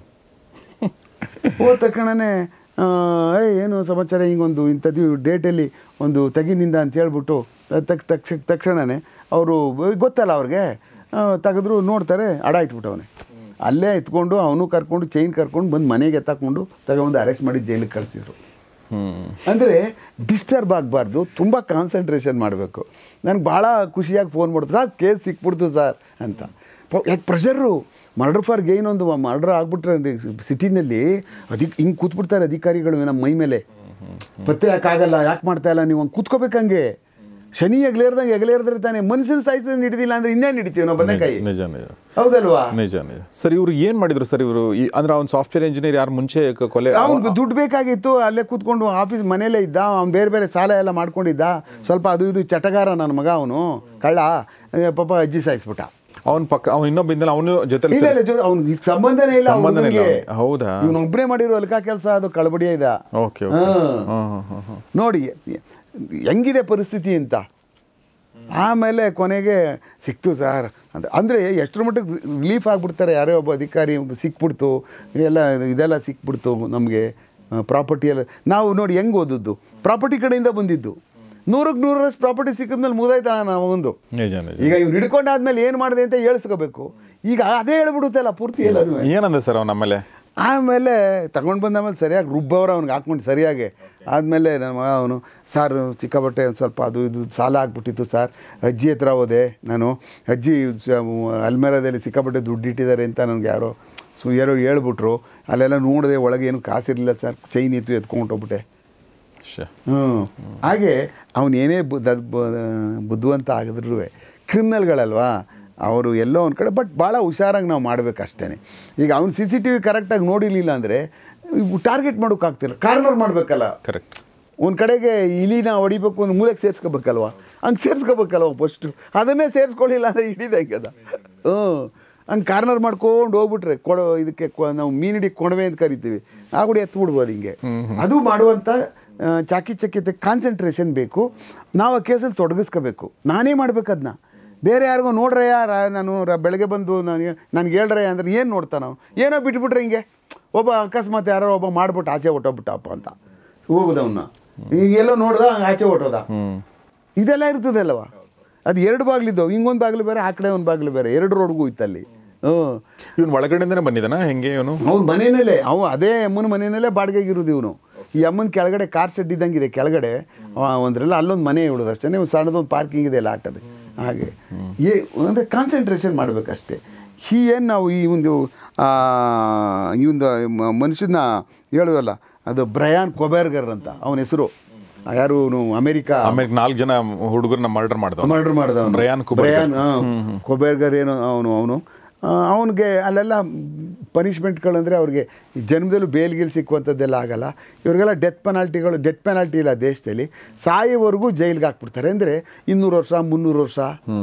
ಹೋದ ತಕ್ಷಣವೇ ಏನು ಸಮಾಚಾರ, ಹಿಂಗೊಂದು ಇಂಥದ್ದು ಡೇಟಲ್ಲಿ ಒಂದು ತೆಗಿನಿಂದ ಅಂತ ಹೇಳ್ಬಿಟ್ಟು ತಕ್ಷಣವೇ ಅವರು ಗೊತ್ತಲ್ಲ ಅವ್ರಿಗೆ ತೆಗೆದ್ರು, ನೋಡ್ತಾರೆ ಅಡ ಇಟ್ಬಿಟ್ಟವನೇ. ಅಲ್ಲೇ ಎತ್ಕೊಂಡು ಅವನು ಕರ್ಕೊಂಡು ಚೈನ್ ಕರ್ಕೊಂಡು ಬಂದು ಮನೆಗೆ ಎತ್ತಾಕೊಂಡು ತಗೊಂಡು ಅರೆಸ್ಟ್ ಮಾಡಿ ಜೈಲಿಗೆ ಕಳಿಸಿದ್ರು. ಅಂದರೆ ಡಿಸ್ಟರ್ಬ್ ಆಗಬಾರ್ದು, ತುಂಬ ಕಾನ್ಸಂಟ್ರೇಷನ್ ಮಾಡಬೇಕು. ನನಗೆ ಭಾಳ ಖುಷಿಯಾಗಿ ಫೋನ್ ಮಾಡಿದ್ರು, ಸರ್ ಕೇಸ್ ಸಿಕ್ಬಿಡ್ತು ಸರ್ ಅಂತ. ಯಾಕೆ ಪ್ರೆಷರು, ಮರ್ಡರ್ ಫಾರ್ ಗೈನ್ ಒಂದು ಮರ್ಡರ್ ಆಗ್ಬಿಟ್ರೆ ಸಿಟಿನಲ್ಲಿ ಹಿಂಗೆ ಕೂತ್ಬಿಡ್ತಾರೆ ಅಧಿಕಾರಿಗಳು ನಮ್ಮ ಮೈ ಮೇಲೆ. ಪತ್ತೆ ಯಾಕಾಗಲ್ಲ, ಯಾಕೆ ಮಾಡ್ತಾ ಇಲ್ಲ ನೀವು, ಹಂಗೆ ಕೂತ್ಕೋಬೇಕಂಗೆ. ಶನಿ ಎಗಲೇರ್ದ್ರೆ ತಾನೆ ಮನುಷ್ಯನ ಸಾಯಿಸೋದನ್ನ ಹಿಡಿದಿಲ್ಲ ಅಂದರೆ ಇನ್ನೇನು ಹಿಡಿತೀವಿ ನಾವು ಬದನೆಕಾಯಿ? ನಿಜ ನಿಜ, ಹೌದಲ್ವಾ? ನಿಜ ನಿಜ. ಸರ್ ಇವರು ಏನು ಮಾಡಿದ್ರು ಸರ್ ಇವರು? ಅಂದ್ರೆ ಅವ್ನು ಸಾಫ್ಟ್ವೇರ್ ಇಂಜಿನಿಯರ್, ಯಾರು ಮುಂಚೆ ಕೊಲೆ, ಅವ್ನಿಗೆ ದುಡ್ಡು ಬೇಕಾಗಿತ್ತು, ಅಲ್ಲೇ ಕೂತ್ಕೊಂಡು ಆಫೀಸ್ ಮನೇಲೇ ಇದ್ದ, ಅವ್ನು ಬೇರೆ ಸಾಲ ಎಲ್ಲ ಮಾಡ್ಕೊಂಡಿದ್ದ, ಸ್ವಲ್ಪ ಅದು ಇದು ಚಟಗಾರ ನನ್ನ ಮಗ, ಅವನು ಕಳ್ಳ, ಪಾಪ ಅಜ್ಜಿ ಸಾಯಿಸ್ಬಿಟ್ಟ. ಅವ್ನು ಇನ್ನೊಬ್ಬ ಅವನು ಜೊತೆ ಅವ್ನಿಗೆ ಸಂಬಂಧನೇ ಇಲ್ಲ. ಹೌದಾ? ಇವನೊಬ್ಬರೇ ಮಾಡಿರೋ ಅಲ್ಕ ಕೆಲಸ, ಅದು ಕಳಬಡಿಯ ಇದ. ನೋಡಿ ಹೆಂಗಿದೆ ಪರಿಸ್ಥಿತಿ ಅಂತ. ಆಮೇಲೆ ಕೊನೆಗೆ ಸಿಕ್ತು ಸರ್ ಅಂತ. ಅಂದರೆ ಎಷ್ಟರ ಮಟ್ಟಿಗೆ ರಿಲೀಫ್ ಆಗಿಬಿಡ್ತಾರೆ, ಯಾರೇ ಒಬ್ಬ ಅಧಿಕಾರಿ ಸಿಕ್ಬಿಡ್ತು, ಇದೆಲ್ಲ ಸಿಕ್ಬಿಡ್ತು ನಮಗೆ, ಪ್ರಾಪರ್ಟಿ ಎಲ್ಲ. ನಾವು ನೋಡಿ ಹೆಂಗೆ ಓದಿದ್ದು, ಪ್ರಾಪರ್ಟಿ ಕಡೆಯಿಂದ ಬಂದಿದ್ದು. 100ಕ್ಕೆ 100ರಷ್ಟು ಪ್ರಾಪರ್ಟಿ ಸಿಕ್ಕಿದ್ಮೇಲೆ ಮುಗಿದಾಯ್ತಾ ನಾವೊಂದು. ಈಗ ಇವ್ನು ಹಿಡ್ಕೊಂಡಾದ್ಮೇಲೆ ಏನು ಮಾಡಿದೆ ಅಂತ ಹೇಳ್ಸ್ಕೋಬೇಕು. ಈಗ ಅದೇ ಹೇಳ್ಬಿಡುತ್ತಲ್ಲ ಪೂರ್ತಿ ಎಲ್ಲ. ಏನಂದ ಸರ್ ಅವ್ನು ಆಮೇಲೆ ತಗೊಂಡು ಬಂದಾದ್ಮೇಲೆ ಸರಿಯಾಗಿ ರುಬ್ಬವ್ರು ಅವ್ನಿಗೆ ಹಾಕ್ಕೊಂಡು ಸರಿಯಾಗಿ. ಆದಮೇಲೆ ನನ್ನ ಮಗ ಅವನು, ಸಾರ್ ಸಿಕ್ಕಾಪಟ್ಟೆ ಒಂದು ಸ್ವಲ್ಪ ಅದು ಇದು ಸಾಲ ಆಗ್ಬಿಟ್ಟಿತ್ತು ಸರ್, ಅಜ್ಜಿ ಹತ್ರ ಹೋದೆ ನಾನು, ಅಜ್ಜಿ ಅಲ್ಮೇರಾದಲ್ಲಿ ಸಿಕ್ಕಾಪಟ್ಟೆ ದುಡ್ಡು ಇಟ್ಟಿದ್ದಾರೆ ಅಂತ ನನಗೆ ಯಾರೋ ಹೇಳ್ಬಿಟ್ರು. ಅಲ್ಲೆಲ್ಲ ನೋಡಿದೆ, ಒಳಗೆ ಏನು ಕಾಸಿರಲಿಲ್ಲ ಸರ್, ಚೈನ್ ಇತ್ತು, ಎತ್ಕೊಂಡು ಹೋಗ್ಬಿಟ್ಟೆ. ಹಾಗೆ ಅವನೇನೇ ಬುದ್ಧಿವಂತ ಆಗಿದ್ರು ಕ್ರಿಮಿನಲ್ಗಳಲ್ವಾ ಅವರು ಎಲ್ಲೋ ಒಂದು ಕಡೆ. ಬಟ್ ಭಾಳ ಹುಷಾರಾಗಿ ನಾವು ಮಾಡಬೇಕಷ್ಟೇ. ಈಗ ಅವ್ನು CCTV ಕರೆಕ್ಟಾಗಿ ನೋಡಿರಲಿಲ್ಲ ಅಂದರೆ ಟಾರ್ಗೆಟ್ ಮಾಡೋಕ್ಕಾಗ್ತಿಲ್ಲ, ಕಾರ್ನರ್ ಮಾಡಬೇಕಲ್ಲ. ಕರೆಕ್ಟ್. ಒಂದು ಕಡೆಗೆ ಇಲಿನ ಹೊಡಿಬೇಕು, ಒಂದು ಮೂಲೆಗೆ ಸೇರಿಸ್ಕೋಬೇಕಲ್ವ, ಹಂಗೆ ಸೇರಿಸ್ಕೋಬೇಕಲ್ವ ಫಸ್ಟು. ಅದನ್ನೇ ಸೇರಿಸ್ಕೊಳ್ಳಿಲ್ಲ ಅಂದರೆ ಹಿಡಿದಾಗ್ಯದ. ಹಂಗೆ ಕಾರ್ನರ್ ಮಾಡ್ಕೊಂಡು ಹೋಗ್ಬಿಟ್ರೆ ಇದಕ್ಕೆ ನಾವು ಮೀನಿಡಿ ಕೊಣವೆ ಅಂತ ಕರಿತೀವಿ, ಆ ಕೂಡ ಎತ್ತು ಬಿಡ್ಬೋದು ಹಿಂಗೆ. ಅದು ಮಾಡುವಂಥ ಚಾಕಿಚಕ್ಯತೆ ಕಾನ್ಸಂಟ್ರೇಷನ್ ಬೇಕು. ನಾವು ಆ ಕೇಸಲ್ಲಿ ತೊಡಗಿಸ್ಕೋಬೇಕು. ನಾನೇ ಮಾಡ್ಬೇಕು ಅದನ್ನ, ಬೇರೆ ಯಾರಿಗೋ ನೋಡ್ರಯ್ಯ, ನಾನು ಬೆಳಗ್ಗೆ ಬಂದು ನನಗೆ ಹೇಳ್ರಯ್ಯ ಅಂದ್ರೆ ಏನು ನೋಡ್ತಾನೆ ನಾವು? ಏನೋ ಬಿಟ್ಬಿಟ್ರೆ ಹಿಂಗೆ ಒಬ್ಬ ಅಕಸ್ಮಾತ್ ಯಾರೋ ಒಬ್ಬ ಮಾಡ್ಬಿಟ್ಟು ಆಚೆ ಹೊಟ್ಟೋಗ್ಬಿಟ್ಟಪ್ಪ ಅಂತ ಹೋಗೋದವನ್ನ, ಈಗ ಎಲ್ಲೋ ನೋಡ್ದ ಆಚೆ ಹೊಟ್ಟೋದ, ಇದೆಲ್ಲ ಇರ್ತದಲ್ವ. ಅದು 2 ಬಾಗಿಲಿದ್ದವು, ಹಿಂಗೊಂದು ಬಾಗಿಲು ಬೇರೆ, ಆ ಕಡೆ ಒಂದು ಬಾಗಿಲು ಬೇರೆ, 2 ರೋಡ್ಗೂ ಇತ್ತಲ್ಲಿ. ಇವನು ಒಳಗಡೆಯಿಂದನೇ ಬಂದಿದ್ದಾನ ಹೆಂಗೆ? ಇವನು ಅವ್ನ ಮನೆಯಲ್ಲೇ, ಅದೇ ಅಮ್ಮನ ಮನೆಯಲ್ಲೇ ಬಾಡಿಗೆಗಿರೋದು ಇವನು. ಈ ಅಮ್ಮನ ಕೆಳಗಡೆ ಕಾರ್ ಶೆಡ್ ಇದ್ದಂಗಿದೆ, ಕೆಳಗಡೆ ಒಂದ್ರೆಲ್ಲ ಅಲ್ಲೊಂದು ಮನೆ ಇಡೋದು ಅಷ್ಟೇ, ಸಣ್ಣದೊಂದು ಪಾರ್ಕಿಂಗ್ ಇದೆ ಎಲ್ಲ ಆಟದ ಹಾಗೆ. ಅಂದರೆ ಕಾನ್ಸಂಟ್ರೇಷನ್ ಮಾಡಬೇಕಷ್ಟೇ. ಏನು ನಾವು ಈ ಒಂದು ಮನುಷ್ಯನ ಹೇಳುವಲ್ಲ, ಅದು ಬ್ರಯಾನ್ ಕೊಬೆರ್ಗರ್ ಅಂತ ಅವನ ಹೆಸರು. ಯಾರು ಅಮೆರಿಕ 4 ಜನ ಹುಡುಗರನ್ನ ಮರ್ಡರ್ ಮಾಡ್ದ ಬ್ರಯಾನ್ ಕೊಬೆರ್ಗರ್ ಏನೋ ಅವನಿಗೆ ಅಲ್ಲೆಲ್ಲ ಪನಿಷ್ಮೆಂಟ್ಗಳಂದರೆ ಅವ್ರಿಗೆ ಜನ್ಮದಲ್ಲೂ ಬೇಲ್ಗಿಲ್ ಸಿಕ್ಕುವಂಥದ್ದೆಲ್ಲ ಆಗಲ್ಲ. ಇವ್ರಿಗೆಲ್ಲ ಡೆತ್ ಪೆನಾಲ್ಟಿ ಇಲ್ಲ ದೇಶದಲ್ಲಿ. ಸಾಯೋವರೆಗೂ ಜೈಲಿಗೆ ಹಾಕ್ಬಿಡ್ತಾರೆ. ಅಂದರೆ 200 ವರ್ಷ 300 ವರ್ಷ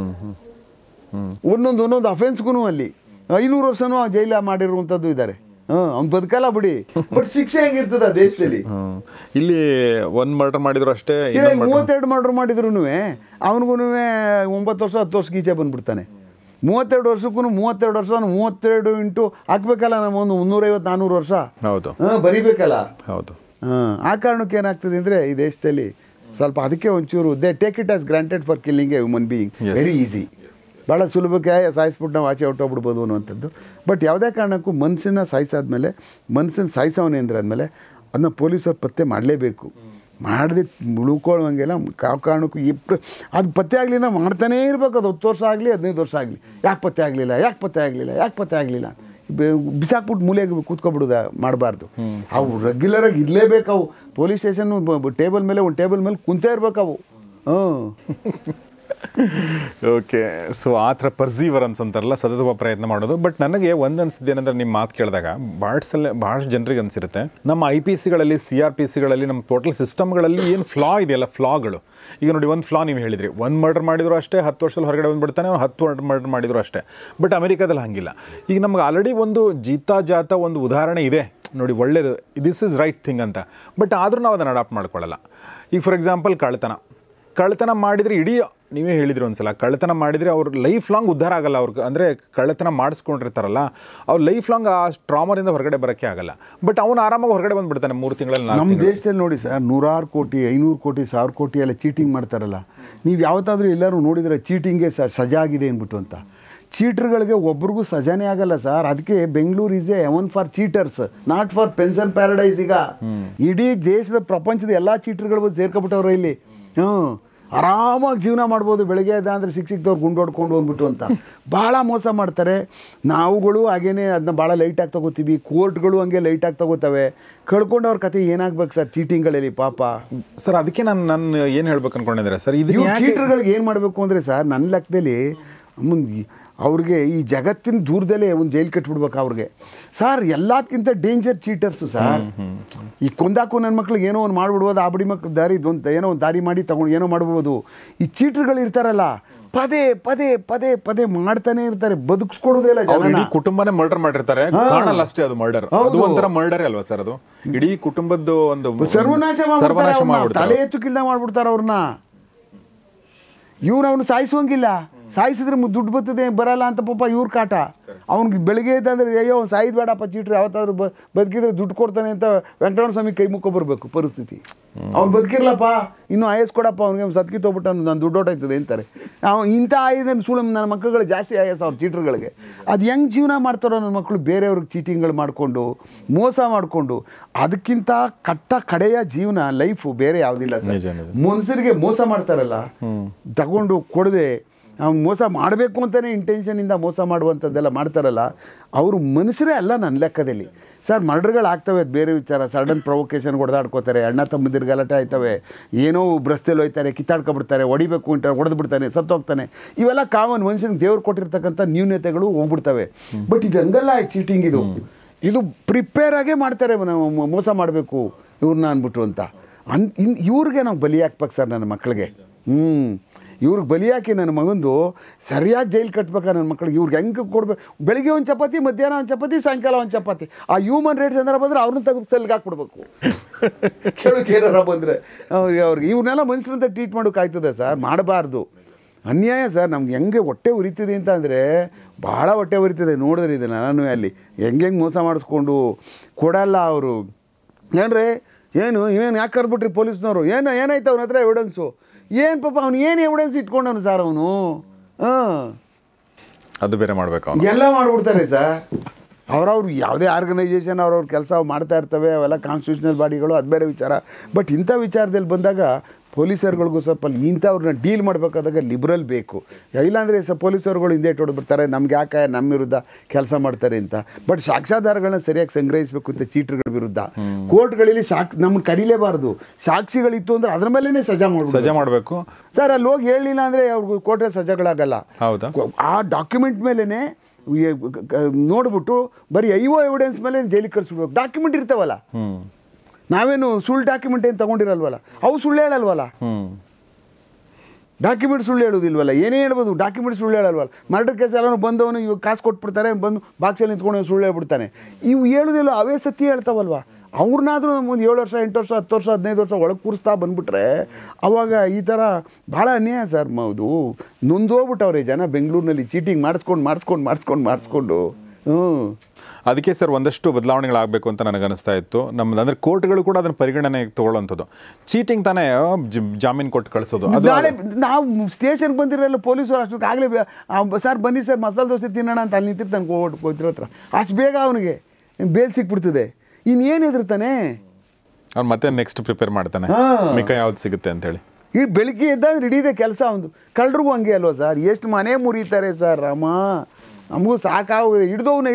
ಒಂದೊಂದು ಅಫೆನ್ಸ್ಗೂ ಅಲ್ಲಿ 500 ವರ್ಷನೂ ಜೈಲ ಮಾಡಿರುವಂಥದ್ದು ಇದ್ದಾರೆ. ಅವ್ನು ಬದುಕಲ್ಲ ಬಿಡಿ, ಬಟ್ ಶಿಕ್ಷೆ ಹೆಂಗಿರ್ತದ ದೇಶದಲ್ಲಿ. ಇಲ್ಲಿ 1 ಮರ್ಡರ್ ಮಾಡಿದ್ರು ಅಷ್ಟೇ, 32 ಮರ್ಡರ್ ಮಾಡಿದ್ರು ಅವನಿಗೂ 9 ವರ್ಷ 10 ವರ್ಷ ಈಚೆ ಬಂದ್ಬಿಡ್ತಾನೆ. 32 ವರ್ಷಕ್ಕೂ 32 ವರ್ಷ 32 ಇಂಟು ಹಾಕ್ಬೇಕಲ್ಲ, ನಮ್ಮ ಒಂದು 350-400 ವರ್ಷ ಹೌದು ಬರಿಬೇಕಲ್ಲ. ಹೌದು. ಆ ಕಾರಣಕ್ಕೆ ಏನಾಗ್ತದೆ ಅಂದರೆ ಈ ದೇಶದಲ್ಲಿ ಸ್ವಲ್ಪ ಅದಕ್ಕೆ ಒಂಚೂರು they take it as granted for killing a human being. Very easy, ಭಾಳ ಸುಲಭಕ್ಕೆ ಸಾಯಿಸ್ಬಿಟ್ಟು ನಾವು ಆಚೆ ಹೊಟ್ಟೋಗ್ಬಿಡ್ಬೋದು ಅನ್ನುವಂಥದ್ದು. ಬಟ್ ಯಾವುದೇ ಕಾರಣಕ್ಕೂ ಮನುಷ್ಯನ ಸಾಯಿಸಾದ್ಮೇಲೆ, ಮನುಷ್ಯನ ಸಾಯಿಸೋವನೇ ಅಂದರೆ ಆದಮೇಲೆ ಅದನ್ನ ಪೊಲೀಸರು ಪತ್ತೆ ಮಾಡಲೇಬೇಕು. ಮಾಡದೆ ಉಳ್ಕೊಳ್ಳೋಂಗೆಲ್ಲ ಯಾವ ಕಾರಣಕ್ಕೂ ಅದು ಪತ್ತೆ ಆಗಲಿಲ್ಲ ಮಾಡ್ತಾನೇ ಇರಬೇಕು. ಅದು 10 ವರ್ಷ ಆಗಲಿ 15 ವರ್ಷ ಆಗಲಿ, ಯಾಕೆ ಪತ್ತೆ ಆಗಲಿಲ್ಲ ಬಿಸಾಕ್ಬಿಟ್ಟು ಮೂಲೆಗೆ ಕೂತ್ಕೊಬಿಡೋದು ಮಾಡಬಾರ್ದು. ಅವು ರೆಗ್ಯುಲರಾಗಿ ಇರಲೇಬೇಕು. ಅವು ಪೊಲೀಸ್ ಸ್ಟೇಷನ್ ಒಂದು ಟೇಬಲ್ ಮೇಲೆ ಕುಂತೇ ಇರ್ಬೇಕು ಅವು. ಓಕೆ. ಸೊ ಆ ಥರ ಪರ್ಸೀವರೆನ್ಸ್ ಅಂತಾರಲ್ಲ, ಸತತ ಪ್ರಯತ್ನ ಮಾಡೋದು. ಬಟ್ ನನಗೆ ಒಂದು ಅನಿಸಿದ್ದು ಏನಂದ್ರೆ, ನಿಮ್ಮ ಮಾತು ಕೇಳಿದಾಗ ಭಾಳಷ್ಟು ಜನರಿಗೆ ಅನಿಸಿರುತ್ತೆ, ನಮ್ಮ IPCಗಳಲ್ಲಿ CRPCಗಳಲ್ಲಿ ನಮ್ಮ ಟೋಟಲ್ ಸಿಸ್ಟಮ್ಗಳಲ್ಲಿ ಏನು ಫ್ಲಾ ಇದೆಯಲ್ಲ, ಫ್ಲಾಗಳು. ಈಗ ನೋಡಿ, ಒಂದು ಫ್ಲಾ ನೀವು ಹೇಳಿದ್ರಿ, 1 ಮರ್ಡರ್ ಮಾಡಿದ್ರು ಅಷ್ಟೇ 10 ವರ್ಷದಲ್ಲಿ ಹೊರಗಡೆ ಬಂದುಬಿಡ್ತಾನೆ, ಅವ್ನು 10 ಮರ್ಡರ್ ಮಾಡಿದ್ರು ಅಷ್ಟೇ. ಬಟ್ ಅಮೆರಿಕಾದಲ್ಲಿ ಹಾಗಿಲ್ಲ. ಈಗ ನಮ್ಗೆ ಆಲ್ರೆಡಿ ಒಂದು ಜಾತ ಒಂದು ಉದಾಹರಣೆ ಇದೆ ನೋಡಿ, ಒಳ್ಳೇದು, ದಿಸ್ ಇಸ್ ರೈಟ್ ಥಿಂಗ್ ಅಂತ. ಬಟ್ ಆದರೂ ನಾವು ಅದನ್ನು ಅಡಾಪ್ಟ್ ಮಾಡ್ಕೊಳ್ಳಲ್ಲ. ಈಗ ಫಾರ್ ಎಕ್ಸಾಂಪಲ್ ಕಳ್ಳತನ ಮಾಡಿದರೆ, ಇಡೀ ನೀವೇ ಹೇಳಿದ್ರಿ ಒಂದ್ಸಲ, ಕಳ್ಳತನ ಮಾಡಿದರೆ ಅವ್ರು ಲೈಫ್ ಲಾಂಗ್ ಉದ್ಧಾರ ಆಗಲ್ಲ. ಅವ್ರಿಗೆ ಅಂದರೆ ಕಳ್ಳತನ ಮಾಡಿಸ್ಕೊಂಡಿರ್ತಾರಲ್ಲ, ಅವ್ರು ಲೈಫ್ ಲಾಂಗ್ ಆ ಟ್ರಾಮದಿಂದ ಹೊರಗಡೆ ಬರೋಕ್ಕೆ ಆಗಲ್ಲ. ಬಟ್ ಅವನು ಆರಾಮಾಗಿ ಹೊರಗಡೆ ಬಂದುಬಿಡ್ತಾನೆ 3 ತಿಂಗಳಲ್ಲಿ. ನಮ್ಮ ದೇಶದಲ್ಲಿ ನೋಡಿ ಸರ್, 100 ಕೋಟಿ 500 ಕೋಟಿ 1000 ಕೋಟಿ ಎಲ್ಲ ಚೀಟಿಂಗ್ ಮಾಡ್ತಾರಲ್ಲ. ನೀವು ಯಾವತ್ತಾದರೂ ಎಲ್ಲರೂ ನೋಡಿದರೆ ಚೀಟಿಂಗ್ಗೆ ಸಜಾ ಆಗಿದೆ ಅಂದ್ಬಿಟ್ಟು ಅಂತ. ಚೀಟರ್ಗಳಿಗೆ ಒಬ್ರಿಗೂ ಸಜಾನೇ ಆಗಲ್ಲ ಸರ್. ಅದಕ್ಕೆ Bengaluru is a heaven for cheaters, not for pension paradise. ಈಗ ಇಡೀ ದೇಶದ ಪ್ರಪಂಚದ ಎಲ್ಲ ಚೀಟರ್ಗಳು ಬಂದು ಸೇರ್ಕೊಬಿಟ್ಟವ್ರು ಇಲ್ಲಿ. ಆರಾಮಾಗಿ ಜೀವನ ಮಾಡ್ಬೋದು. ಬೆಳಗ್ಗೆ ಎದ್ದ ಅಂದರೆ ಸಿಕ್ತವ್ರು ಗುಂಡು ಹೊಡ್ಕೊಂಡು ಬಂದ್ಬಿಟ್ಟು ಅಂತ ಭಾಳ ಮೋಸ ಮಾಡ್ತಾರೆ. ನಾವುಗಳು ಹಾಗೇನೆ ಅದನ್ನ ಭಾಳ ಲೈಟಾಗಿ ತಗೋತೀವಿ. ಕೋರ್ಟ್ಗಳು ಹಂಗೆ ಲೈಟಾಗಿ ತಗೋತವೆ. ಕಳ್ಕೊಂಡವ್ರ ಕತೆ ಏನಾಗ್ಬೇಕು ಸರ್ ಚೀಟಿಂಗ್ಗಳಲ್ಲಿ ಪಾಪ. ಸರ್ ಅದಕ್ಕೆ ನಾನು ಏನು ಹೇಳ್ಬೇಕು ಅನ್ಕೊಂಡಿದ್ರೆ ಸರ್, ಇದು ಚೀಟರ್ಗಳಿಗೆ ಏನು ಮಾಡಬೇಕು ಅಂದರೆ ಸರ್, ನನ್ನ ಲೆಕ್ಕದಲ್ಲಿ ಅವ್ರಿಗೆ ಈ ಜಗತ್ತಿನ ದೂರದಲ್ಲೇ ಒಂದು ಜೈಲು ಕಟ್ಬಿಡ್ಬೇಕು ಅವ್ರಿಗೆ ಸರ್. ಎಲ್ಲದಕ್ಕಿಂತ ಡೇಂಜರ್ ಚೀಟರ್ಸು ಸರ್. ಈ ಕೊಂದಾಕು ನನ್ನ ಮಕ್ಳಿಗೆ ಏನೋ ಒಂದು ಮಾಡ್ಬಿಡ್ಬೋದು, ಆ ಬಡಿ ಮಕ್ಳು ಏನೋ ಒಂದು ದಾರಿ ಮಾಡಿ ತಗೊಂಡು ಏನೋ ಮಾಡ್ಬೋದು. ಈ ಚೀಟರ್ಗಳು ಇರ್ತಾರಲ್ಲ, ಪದೇ ಪದೇ ಪದೇ ಪದೇ ಮಾಡ್ತಾನೆ ಇರ್ತಾರೆ, ಬದುಕಿಸ್ಕೊಡೋದೇ ಇಲ್ಲ. ಇಡೀ ಕುಟುಂಬನೇ ಮರ್ಡರ್ ಮಾಡಿರ್ತಾರೆ, ಕಾಣಲ್ಲ ಅಷ್ಟೇ ಅದು ಮರ್ಡರ್. ಅದು ಒಂಥರ ಮರ್ಡರೇ ಅಲ್ವಾ ಸರ್? ಅದು ಇಡೀ ಕುಟುಂಬದ್ದು ಒಂದು ಸರ್ವನಾಶ ಮಾಡ್ಬಿಡ್ತಾರೆ, ತಲೆ ಎತ್ತುಕಿಲ್ದ ಮಾಡ್ಬಿಡ್ತಾರೆ ಅವ್ರನ್ನ. ಅವನು ಸಾಯಿಸೋಂಗಿಲ್ಲ, ಸಾಯಿಸಿದ್ರೆ ದುಡ್ಡು ಬರ್ತದೆ ಬರಲ್ಲ ಅಂತ ಪಾಪ ಇವ್ರ ಕಾಟ. ಅವ್ನಿಗೆ ಬೆಳಗ್ಗೆ ಇದ್ದಂದ್ರೆ ಅಯ್ಯೋ ಸಾಯಿದ್ ಬೇಡಪ್ಪ ಚೀಟ್ರಿ, ಯಾವತ್ತಾದ್ರೂ ಬದುಕಿದ್ರೆ ದುಡ್ಡು ಕೊಡ್ತಾನೆ ಅಂತ ವೆಂಕಟರಮಣ ಸ್ವಾಮಿ ಕೈ ಮುಕ್ಕೊ ಬರಬೇಕು ಪರಿಸ್ಥಿತಿ. ಅವ್ನು ಬದುಕಿರ್ಲಪ್ಪ, ಇನ್ನೂ ಐಎಸ್ ಕೊಡಪ್ಪ ಅವ್ನಿಗೆ, ಸತ್ಕಿ ತೊಗೊಬಿಟ್ಟು ನಾನು ದುಡ್ಡು ಹೊಟ್ಟೋಯ್ತದೆ ಅಂತಾರೆ. ಇಂಥ ಐದನ್ನು ಸುಳ್ಳು ನನ್ನ ಮಕ್ಕಳುಗಳು ಜಾಸ್ತಿ ಐಎಸ್ ಅವ್ರ ಚೀಟ್ರುಗಳಿಗೆ. ಅದು ಹೆಂಗೆ ಜೀವನ ಮಾಡ್ತಾರೋ ನನ್ನ ಮಕ್ಕಳು, ಬೇರೆಯವ್ರಿಗೆ ಚೀಟಿಂಗ್ಗಳು ಮಾಡಿಕೊಂಡು ಮೋಸ ಮಾಡಿಕೊಂಡು. ಅದಕ್ಕಿಂತ ಕಡೆಯ ಜೀವನ ಲೈಫು ಬೇರೆ ಯಾವುದಿಲ್ಲ ಸರ್. ಮನುಷ್ಯರಿಗೆ ಮೋಸ ಮಾಡ್ತಾರಲ್ಲ, ತಗೊಂಡು ಕೊಡದೆ ಅವ್ನು ಮೋಸ ಮಾಡಬೇಕು ಅಂತಲೇ ಇಂಟೆನ್ಷನಿಂದ ಮೋಸ ಮಾಡುವಂಥದ್ದೆಲ್ಲ ಮಾಡ್ತಾರಲ್ಲ, ಅವರು ಮನುಷ್ಯರೇ ಅಲ್ಲ ನನ್ನ ಲೆಕ್ಕದಲ್ಲಿ ಸರ್. ಮರ್ಡರ್ಗಳು ಆಗ್ತವೆ, ಅದು ಬೇರೆ ವಿಚಾರ. ಸಡನ್ ಪ್ರೊವೊಕೇಶನ್ ಹೊಡೆದಾಡ್ಕೋತಾರೆ, ಅಣ್ಣ ತಮ್ಮದಿರು ಗಲಾಟೆ ಆಯ್ತವೆ, ಏನೋ ಬ್ರಸ್ತೆಲ್ಲಿ ಹೋಯ್ತಾರೆ, ಕಿತ್ತಾಡ್ಕೊಬಿಡ್ತಾರೆ, ಹೊಡಿಬೇಕು ಅಂತ ಹೊಡೆದು ಬಿಡ್ತಾನೆ, ಸತ್ತೋಗ್ತಾನೆ. ಇವೆಲ್ಲ ಕಾಮನ್, ಮನುಷ್ಯನಿಗೆ ದೇವ್ರು ಕೊಟ್ಟಿರ್ತಕ್ಕಂಥ ನ್ಯೂನ್ಯತೆಗಳು ಹೋಗ್ಬಿಡ್ತವೆ. ಬಟ್ ಇದು ಹಂಗಲ್ಲ, ಚೀಟಿಂಗ್ ಇದು ಪ್ರಿಪೇರ್ ಆಗೇ ಮಾಡ್ತಾರೆ, ಮೋಸ ಮಾಡಬೇಕು ಇವ್ರನ್ನ ಅಂದ್ಬಿಟ್ಟು ಅಂತ. ಇವ್ರಿಗೆ ನಾವು ಬಲಿ ಹಾಕ್ಬೇಕು ಸರ್ ನನ್ನ ಮಕ್ಕಳಿಗೆ. ಇವ್ರಿಗೆ ಬಲಿ ಹಾಕಿ ನನ್ನ ಮಗಂದು ಸರಿಯಾಗಿ ಜೈಲು ಕಟ್ಬೇಕಾ ನನ್ನ ಮಕ್ಕಳಿಗೆ. ಇವ್ರಿಗೆ ಹೆಂಗೆ ಕೊಡ್ಬೇಕು? ಬೆಳಿಗ್ಗೆ ಒಂದು ಚಪಾತಿ, ಮಧ್ಯಾಹ್ನ ಒಂದು ಚಪಾತಿ, ಸಾಯಂಕಾಲ ಒಂದು ಚಪಾತಿ. ಆ ಹ್ಯೂಮನ್ ರೈಟ್ಸ್ ಏನಾರ ಬಂದರೆ ಅವ್ರನ್ನ ತೆಗೆದು ಸೆಲ್ಗೆ ಹಾಕ್ಬಿಡ್ಬೇಕು. ಕೇಳೋಕೆ ಏನಾರ ಬಂದರೆ ಅವ್ರಿಗೆ ಇವ್ರನ್ನೆಲ್ಲ ಮನುಷ್ಯರಂತ ಟ್ರೀಟ್ ಮಾಡೋಕೆ ಆಯ್ತದೆ ಸರ್? ಮಾಡಬಾರ್ದು. ಅನ್ಯಾಯ ಸರ್. ನಮ್ಗೆ ಹೆಂಗೆ ಹೊಟ್ಟೆ ಉರಿತಿದೆ ಅಂತ ಅಂದರೆ ಭಾಳ ಹೊಟ್ಟೆ ಉರಿತಿದೆ. ನೋಡಿದ್ರೆ ಇದೆ ನಾನು ಅಲ್ಲಿ ಹೆಂಗೆ ಮೋಸ ಮಾಡಿಸ್ಕೊಂಡು ಕೊಡಲ್ಲ ಅವರು. ಏನ್ರಿ ಇವೇನು ಯಾಕೆ ಕರೆದ್ಬಿಟ್ರಿ ಪೊಲೀಸ್ನವರು? ಏನಾಯ್ತು ಅವನ ಹತ್ರ ಎವಿಡೆನ್ಸು? ಏನು ಪಾಪ ಅವ್ನು ಏನು ಎವಿಡೆನ್ಸ್ ಇಟ್ಕೊಂಡವನು ಸರ್ ಅವನು? ಅದು ಬೇರೆ ಮಾಡಬೇಕು, ಎಲ್ಲ ಮಾಡ್ಬಿಡ್ತಾರೆ ಸರ್. ಅವ್ರವ್ರು ಯಾವುದೇ ಆರ್ಗನೈಸೇಷನ್ ಅವ್ರವ್ರ ಕೆಲಸ ಮಾಡ್ತಾ ಇರ್ತವೆ, ಅವೆಲ್ಲ ಕಾನ್ಸ್ಟಿಟ್ಯೂಷನಲ್ ಬಾಡಿಗಳು, ಅದು ಬೇರೆ ವಿಚಾರ. ಬಟ್ ಇಂಥ ವಿಚಾರದಲ್ಲಿ ಬಂದಾಗ ಪೊಲೀಸರುಗಳಿಗೂ ಸ್ವಲ್ಪ ಇಂಥವ್ರನ್ನ ಡೀಲ್ ಮಾಡಬೇಕಾದಾಗ ಲಿಬ್ರಲ್ ಬೇಕು. ಇಲ್ಲಾಂದರೆ ಪೊಲೀಸರುಗಳು ಹಿಂದೆ ಹೊಡೆದ್ಬಿಡ್ತಾರೆ, ನಮ್ಗೆ ಯಾಕೆ ನಮ್ಮ ವಿರುದ್ಧ ಕೆಲಸ ಮಾಡ್ತಾರೆ ಅಂತ. ಬಟ್ ಸಾಕ್ಷ್ಯಾಧಾರಗಳನ್ನ ಸರಿಯಾಗಿ ಸಂಗ್ರಹಿಸಬೇಕು ಅಂತ ಚೀಟರ್ಗಳ ವಿರುದ್ಧ ಕೋರ್ಟ್ಗಳಲ್ಲಿ ನಮ್ಮನ್ನು ಕರೀಲೇಬಾರ್ದು. ಸಾಕ್ಷಿಗಳಿತ್ತು ಅಂದರೆ ಅದ್ರ ಮೇಲೇ ಸಜಾ ಮಾಡಬೇಕು ಸರ್. ಅಲ್ಲಿ ಹೋಗಿ ಹೇಳಲಿಲ್ಲ ಅಂದರೆ ಅವ್ರಿಗೆ ಕೋರ್ಟಲ್ಲಿ ಸಜಾಗಳಾಗಲ್ಲ. ಆ ಡಾಕ್ಯುಮೆಂಟ್ ಮೇಲೇ ನೋಡ್ಬಿಟ್ಟು ಬರೀ ಎವಿಡೆನ್ಸ್ ಮೇಲೆ ಜೈಲಿಗೆ ಕಳಿಸ್ಬಿಡ್ಬೇಕು. ಡಾಕ್ಯುಮೆಂಟ್ ಇರ್ತಾವಲ್ಲ, ನಾವೇನು ಸುಳ್ಳು ಡಾಕ್ಯುಮೆಂಟ್ ಏನು ತಗೊಂಡಿರಲ್ವಲ್ಲ, ಅವು ಸುಳ್ಳು ಹೇಳಲ್ವಲ್ಲ. ಡಾಕ್ಯುಮೆಂಟ್ ಸುಳ್ಳು ಹೇಳೋದಿಲ್ವಲ್ಲ, ಏನೇ ಹೇಳ್ಬೋದು, ಡಾಕ್ಯುಮೆಂಟ್ ಸುಳ್ಳು ಹೇಳಲ್ವಲ್ಲ. ಮರ್ಡರ್ ಕೇಸ್ ಎಲ್ಲ ಬಂದವನು ಇವಾಗ ಕಾಸು ಕೊಟ್ಬಿಡ್ತಾರೆ, ಬಂದು ಬಾಕ್ಸಲ್ಲಿ ನಿಂತ್ಕೊಂಡು ಸುಳ್ಳು ಹೇಳ್ಬಿಡ್ತಾನೆ. ಇವು ಹೇಳೋದಿಲ್ಲ, ಅವೇ ಸತ್ಯ ಹೇಳ್ತಾವಲ್ವ. ಅವ್ರನ್ನಾದ್ರೂ ಒಂದು 7 ವರ್ಷ 8 ವರ್ಷ 10 ವರ್ಷ 15 ವರ್ಷ ಒಳಗೆ ಕೂರಿಸ್ತಾ ಬಂದುಬಿಟ್ರೆ ಅವಾಗ ಈ ಥರ ಭಾಳ ಅನ್ಯಾಯ ಸರ್. ಅದು ನೊಂದೋಗ್ಬಿಟ್ಟವ್ರೆ ಜನ ಬೆಂಗಳೂರಿನಲ್ಲಿ ಚೀಟಿಂಗ್ ಮಾಡಿಸ್ಕೊಂಡು. ಅದಕ್ಕೆ ಸರ್ ಒಂದಷ್ಟು ಬದಲಾವಣೆಗಳಾಗಬೇಕು ಅಂತ ನನಗನ್ನಿಸ್ತಾ ಇತ್ತು. ನಮ್ಮದು ಅಂದರೆ ಕೋರ್ಟ್ಗಳು ಕೂಡ ಅದನ್ನು ಪರಿಗಣನೆಗೆ ತೊಗೊಳ್ಳೋಂಥದ್ದು. ಚೀಟಿಂಗ್ ತಾನೇ ಜಾಮೀನು ಕೊಟ್ಟು ಕಳಿಸೋದು. ನಾಳೆ ನಾವು ಸ್ಟೇಷನ್ಗೆ ಬಂದಿರಲ್ಲ ಪೊಲೀಸರು ಅಷ್ಟೊತ್ತಿಗೆ ಆಗಲೇ ಸರ್ ಬನ್ನಿ ಸರ್ ಮಸಾಲೆ ದೋಸೆ ತಿನ್ನೋಣ ಅಂತ ಅಲ್ಲಿ ನಿಂತಿರ್ತಾನೆ ಹೋಗ್ತಿರೋ ಹತ್ರ. ಅಷ್ಟು ಬೇಗ ಅವನಿಗೆ ಬೇಲ್ ಸಿಕ್ಬಿಡ್ತದೆ. ಇನ್ನೇನು ಹೆದರ್ತಾನೆ ಅವ್ನು, ಮತ್ತೆ ನೆಕ್ಸ್ಟ್ ಪ್ರಿಪೇರ್ ಮಾಡ್ತಾನೆ ಮಿಕ್ಕ ಯಾವ್ದು ಸಿಗುತ್ತೆ ಅಂತೇಳಿ. ಈ ಬೆಳಗ್ಗೆ ಎದ್ದಾಗ ಹಿಡಿದೇ ಕೆಲಸ ಒಂದು. ಕಳ್ಳರಿಗೂ ಹಂಗೆ ಅಲ್ವಾ ಸರ್, ಎಷ್ಟು ಮನೆ ಮುರಿತಾರೆ ಸರ್. ರಾಮ ನಮಗೂ ಸಾಕಾಗೋಗಿದೆ.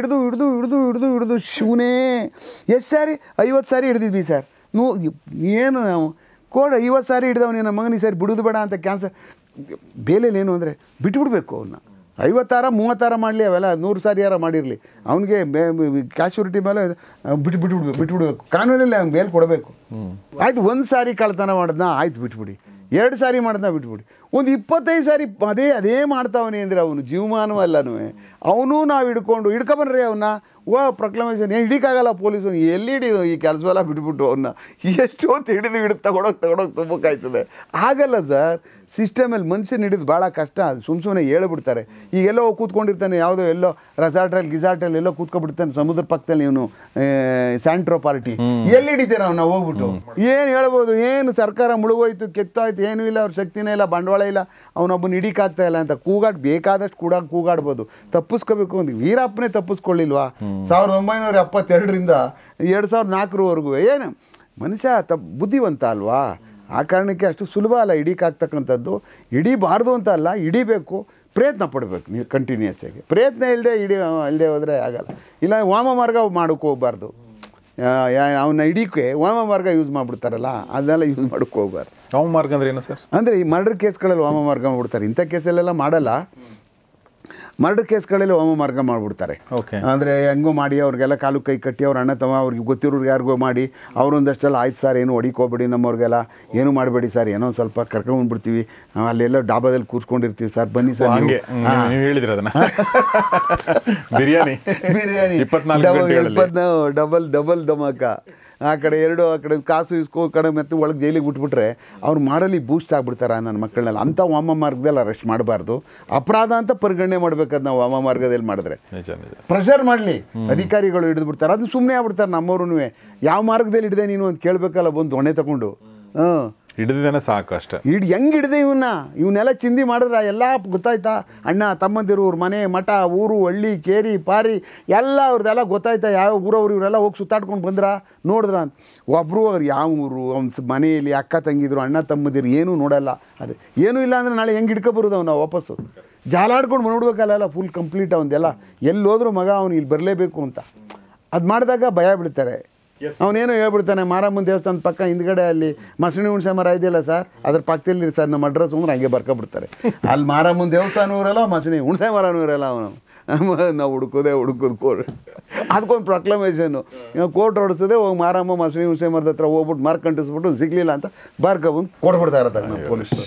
ಹಿಡ್ದು ಶಿವನೇ ಎಷ್ಟು ಸಾರಿ 50 ಸಾರಿ ಹಿಡ್ದಿದ್ವಿ ಸರ್. ಏನು ನಾವು ಕೋಡ್ 50 ಸಾರಿ ಹಿಡ್ದವನೇ ನಮ್ಮ ಮಗನಿಗೆ ಸರಿ ಬಿಡೋದು ಬೇಡ ಅಂತ ಕ್ಯಾನ್ಸರ್. ಬೇಲೆಯಲ್ಲಿ ಏನು ಅಂದರೆ ಬಿಟ್ಬಿಡ್ಬೇಕು ಅವನ್ನ. 50 30 ಮಾಡಲಿ, ಅವೆಲ್ಲ 100 ಸಾರಿ ಯಾರ ಮಾಡಿರಲಿ, ಅವನಿಗೆ ಕ್ಯಾಶುರಿಟಿ ಮೇಲೆ ಬಿಟ್ಬಿಡ್ಬೇಕು. ಕಾನೂನಲ್ಲಿ ಅವ್ನು ಬೇಲ್ ಕೊಡಬೇಕು. ಆಯ್ತು, 1 ಸಾರಿ ಕಳ್ತನ ಮಾಡಿದ್ನ ಆಯ್ತು ಬಿಟ್ಬಿಡಿ, 2 ಸಾರಿ ಮಾಡಿದ್ನ ಬಿಟ್ಬಿಡಿ. ಒಂದು 25 ಸಾರಿ ಅದೇ ಮಾಡ್ತಾವನೆ ಅಂದರೆ ಅವನು ಜೀವಮಾನವಲ್ಲನೂ ಅವನು ನಾವು ಹಿಡ್ಕೊಬನ್ರಿ ಅವನ್ನ. ಪ್ರೊಕ್ಲಮೇಷನ್ ಏನು ಹಿಡಿಕಾಗಲ್ಲ ಪೊಲೀಸು, ಎಲ್ಲಿ ಹಿಡಿದು ಈ ಕೆಲಸವೆಲ್ಲ ಬಿಟ್ಬಿಟ್ಟು ಅವನ್ನ ಎಷ್ಟೊತ್ತು ಹಿಡಿದು ತಗೊಳೋಗಿ ತುಂಬಕ್ಕಾಯ್ತದೆ. ಆಗಲ್ಲ ಸರ್. ಸಿಸ್ಟಮಲ್ಲಿ ಮನುಷ್ಯನ ಹಿಡಿದು ಭಾಳ ಕಷ್ಟ. ಅದು ಸುಮ್ಮನೆ ಹೇಳ್ಬಿಡ್ತಾರೆ. ಈಗೆಲ್ಲೋ ಕೂತ್ಕೊಂಡಿರ್ತಾನೆ, ಯಾವುದೋ ಎಲ್ಲೋ ಗಿಸಾರ್ಟಲ್ಲಿ ಎಲ್ಲೋ ಕೂತ್ಕೊಬಿಡ್ತಾನೆ ಸಮುದ್ರ ಪಕ್ಕದಲ್ಲಿ. ಇವನು ಸ್ಯಾಂಟ್ರೋ ಪಾರ್ಟಿ ಎಲ್ಲಿ ಹಿಡಿತೀರ ಅವನ್ನ ಹೋಗ್ಬಿಟ್ಟು? ಏನು ಹೇಳ್ಬೋದು, ಏನು ಸರ್ಕಾರ ಮುಳುಗೋಯ್ತು, ಕೆತ್ತಾಯ್ತು, ಏನೂ ಇಲ್ಲ, ಅವ್ರ ಶಕ್ತಿನೇ ಇಲ್ಲ, ಬಂಡವಾಳ ಇಲ್ಲ, ಅವನೊಬ್ಬನ ಹಿಡಿಕಾಗ್ತಾ ಇಲ್ಲ ಅಂತ ಬೇಕಾದಷ್ಟು ಕೂಗಾಡ್ಬೋದು. ತಪ್ಪಿಸ್ಕೋಬೇಕು ಅಂತ ವೀರಪ್ಪನೇ ತಪ್ಪಿಸ್ಕೊಳ್ಳಿಲ್ವಾ 1972ರಿಂದ 2004ವರೆಗೂ? ಏನು ಮನುಷ್ಯ ಬುದ್ಧಿವಂತ ಅಲ್ವಾ? ಆ ಕಾರಣಕ್ಕೆ ಅಷ್ಟು ಸುಲಭ ಅಲ್ಲ ಹಿಡಿಕಾಗ್ತಕ್ಕಂಥದ್ದು. ಹಿಡಿಬಾರ್ದು ಅಂತ ಅಲ್ಲ, ಹಿಡಿಬೇಕು, ಪ್ರಯತ್ನ ಪಡಬೇಕು ನೀವು ಕಂಟಿನ್ಯೂಸ್ ಆಗಿ. ಪ್ರಯತ್ನ ಇಲ್ಲದೆ ಹೋದರೆ ಆಗಲ್ಲ. ಇಲ್ಲ ವಾಮ ಮಾರ್ಗ ಮಾಡೋಕ್ಕೆ ಹೋಗ್ಬಾರ್ದು. ಅವನ್ನ ಹಿಡಿಕೆ ವಾಮ ಮಾರ್ಗ ಯೂಸ್ ಮಾಡಿಬಿಡ್ತಾರಲ್ಲ, ಅದನ್ನೆಲ್ಲ ಯೂಸ್ ಮಾಡೋಕ್ಕೆ ಹೋಗ್ಬಾರ್ದು. ವಾಮ ಮಾರ್ಗ ಅಂದರೆ ಏನು ಸರ್? ಅಂದರೆ ಈ ಮರ್ಡರ್ ಕೇಸ್ಗಳಲ್ಲಿ ವಾಮ ಮಾರ್ಗ ಮಾಡ್ಬಿಡ್ತಾರೆ. ಇಂಥ ಕೇಸಲ್ಲೆಲ್ಲ ಮಾಡಲ್ಲ. ಮರ್ಡರ್ ಕೇಸ್ಗಳಲ್ಲಿ ವಾಮ ಮಾರ್ಗ ಮಾಡಿಬಿಡ್ತಾರೆ. ಅಂದರೆ ಹೆಂಗೋ ಮಾಡಿ ಅವ್ರಿಗೆಲ್ಲ ಕಾಲು ಕೈ ಕಟ್ಟಿ ಅವ್ರ ಅಣ್ಣ ತಮ್ಮ ಅವ್ರಿಗೆ ಗೊತ್ತಿರೋರ್ಗೆ ಯಾರಿಗೋ ಮಾಡಿ ಅವರೊಂದಷ್ಟೆಲ್ಲ ಆಯ್ತು ಸರ್ ಏನು ಹೊಡಿಕೋಬೇಡಿ, ನಮ್ಮವ್ರಿಗೆಲ್ಲ ಏನು ಮಾಡಬೇಡಿ ಸರ್, ಏನೋ ಸ್ವಲ್ಪ ಕರ್ಕೊಂಡ್ಬಿಡ್ತೀವಿ, ಅಲ್ಲೆಲ್ಲ ಡಾಬಾದಲ್ಲಿ ಕೂತ್ಕೊಂಡಿರ್ತೀವಿ ಸರ್, ಬನ್ನಿ ಸರ್. ಹಂಗೆ ಹೇಳಿದ್ರೆ ಅದನ್ನ ಬಿರಿಯಾನಿ ಡಬಲ್ ಧಮಾಕ. ಆ ಕಡೆ ಕಾಸು ಕಡೆ ಮತ್ತೆ ಒಳಗೆ ಜೈಲಿಗೆ ಬಿಟ್ಬಿಟ್ರೆ ಅವ್ರು ಮಾಡಲಿ ಬೂಸ್ಟ್ ಆಗ್ಬಿಡ್ತಾರೆ ನನ್ನ ಮಕ್ಕಳನ್ನೆಲ್ಲ. ಅಂಥ ವಾಮ ಮಾರ್ಗದಲ್ಲಿ ಅರೆಸ್ಟ್ ಮಾಡಬಾರ್ದು. ಅಪರಾಧ ಅಂತ ಪರಿಗಣನೆ ಮಾಡ್ಬೇಕಾದ್ ನಾವು ವಾಮ ಮಾರ್ಗದಲ್ಲಿ ಮಾಡಿದ್ರೆ. ಪ್ರೆಷರ್ ಮಾಡಲಿ, ಅಧಿಕಾರಿಗಳು ಹಿಡಿದು ಬಿಡ್ತಾರೆ, ಅದು ಸುಮ್ಮನೆ ಆಗ್ಬಿಡ್ತಾರೆ. ನಮ್ಮವ್ರೂ ಯಾವ ಮಾರ್ಗದಲ್ಲಿ ಹಿಡಿದೆ ನೀನು ಅಂತ ಕೇಳಬೇಕಲ್ಲ, ಬಂದು ಹೊಣೆ ತಗೊಂಡು. ಹಿಡಿದೇನೆ ಸಾಕು ಅಷ್ಟೇ. ಹೆಂಗೆ ಹಿಡಿದೆ ಇವನ್ನೆಲ್ಲ ಚಿಂದಿ ಮಾಡಿದ್ರೆ ಎಲ್ಲ ಗೊತ್ತಾಯ್ತಾ? ಅಣ್ಣ ತಮ್ಮಂದಿರು, ಅವ್ರ ಮನೆ ಮಠ ಊರು ಹಳ್ಳಿ ಕೇರಿ ಪಾರಿ ಎಲ್ಲ ಅವ್ರದ್ದೆಲ್ಲ ಗೊತ್ತಾಯ್ತಾ? ಯಾವ ಊರವ್ರು ಇವರೆಲ್ಲ ಹೋಗಿ ಸುತ್ತಾಡ್ಕೊಂಡು ನೋಡಿದ್ರ ಅಂತ. ಒಬ್ಬರು ಅವ್ರು ಯಾವ ಊರು, ಅವ್ನ ಮನೆಯಲ್ಲಿ ಅಕ್ಕ ತಂಗಿದ್ರು ಅಣ್ಣ ತಮ್ಮದಿರು ಏನೂ ನೋಡಲ್ಲ. ಅದೇ ಏನೂ ಇಲ್ಲ ಅಂದರೆ ನಾಳೆ ಹೆಂಗೆ ಹಿಡ್ಕೊಬರೋದು ಅವನು ವಾಪಸ್ಸು? ಜಾಲಾಡ್ಕೊಂಡು ನೋಡ್ಬೇಕಲ್ಲ ಫುಲ್ ಕಂಪ್ಲೀಟ್ ಅವನದೆಲ್ಲ. ಎಲ್ಲೋದ್ರೂ ಮಗ ಅವ್ನು ಇಲ್ಲಿ ಬರಲೇಬೇಕು ಅಂತ. ಅದು ಮಾಡಿದಾಗ ಭಯ ಬೀಳ್ತಾರೆ. ಅವನೇನೋ ಹೇಳ್ಬಿಡ್ತಾನೆ, ಮಾರಮ್ಮನ ದೇವಸ್ಥಾನದ ಪಕ್ಕ ಹಿಂದ್ಗಡೆ ಅಲ್ಲಿ ಮಸಣಿ ಹುಣಸೆ ಮರ ಇದೆಯಲ್ಲ ಸರ್, ಅದ್ರ ಪಕ್ಕದಲ್ಲಿ ಸರ್ ನಮ್ಮ ಅಡ್ರೆಸ್ ಅಂದ್ರೆ ಹಂಗೆ ಬರ್ಕೊಬಿಡ್ತಾರೆ. ಅಲ್ಲಿ ಮಾರಮ್ಮನ ದೇವಸ್ಥಾನ ಇರಲ್ಲ, ಮಸಣಿ ಹುಣಸೆ ಮರನೂ ಇರಲ್ಲ. ಅವನು ನಾವು ಹುಡುಕೋದು ಅದಕ್ಕೊಂದು ಪ್ರೊಕ್ಲಮೇಷನ್ನು ಕೋರ್ಟ್ ಹೊಡಿಸ್ತದೆ, ಹೋಗಿ ಮಾರಮ್ಮ ಮಸಣಿ ಹುಣಸೆ ಮರದ ಹತ್ರ ಹೋಗ್ಬಿಟ್ಟು ಮಾರ್ಕ್ ಕಂಟಿಸ್ಬಿಟ್ಟು ಸಿಗಲಿಲ್ಲ ಅಂತ ಬರ್ಕೊಬಂದು ಕೊಡ್ಬಿಡ್ತಾ ಇರತ್ತೆ ನಮ್ಮ ಪೊಲೀಸರು.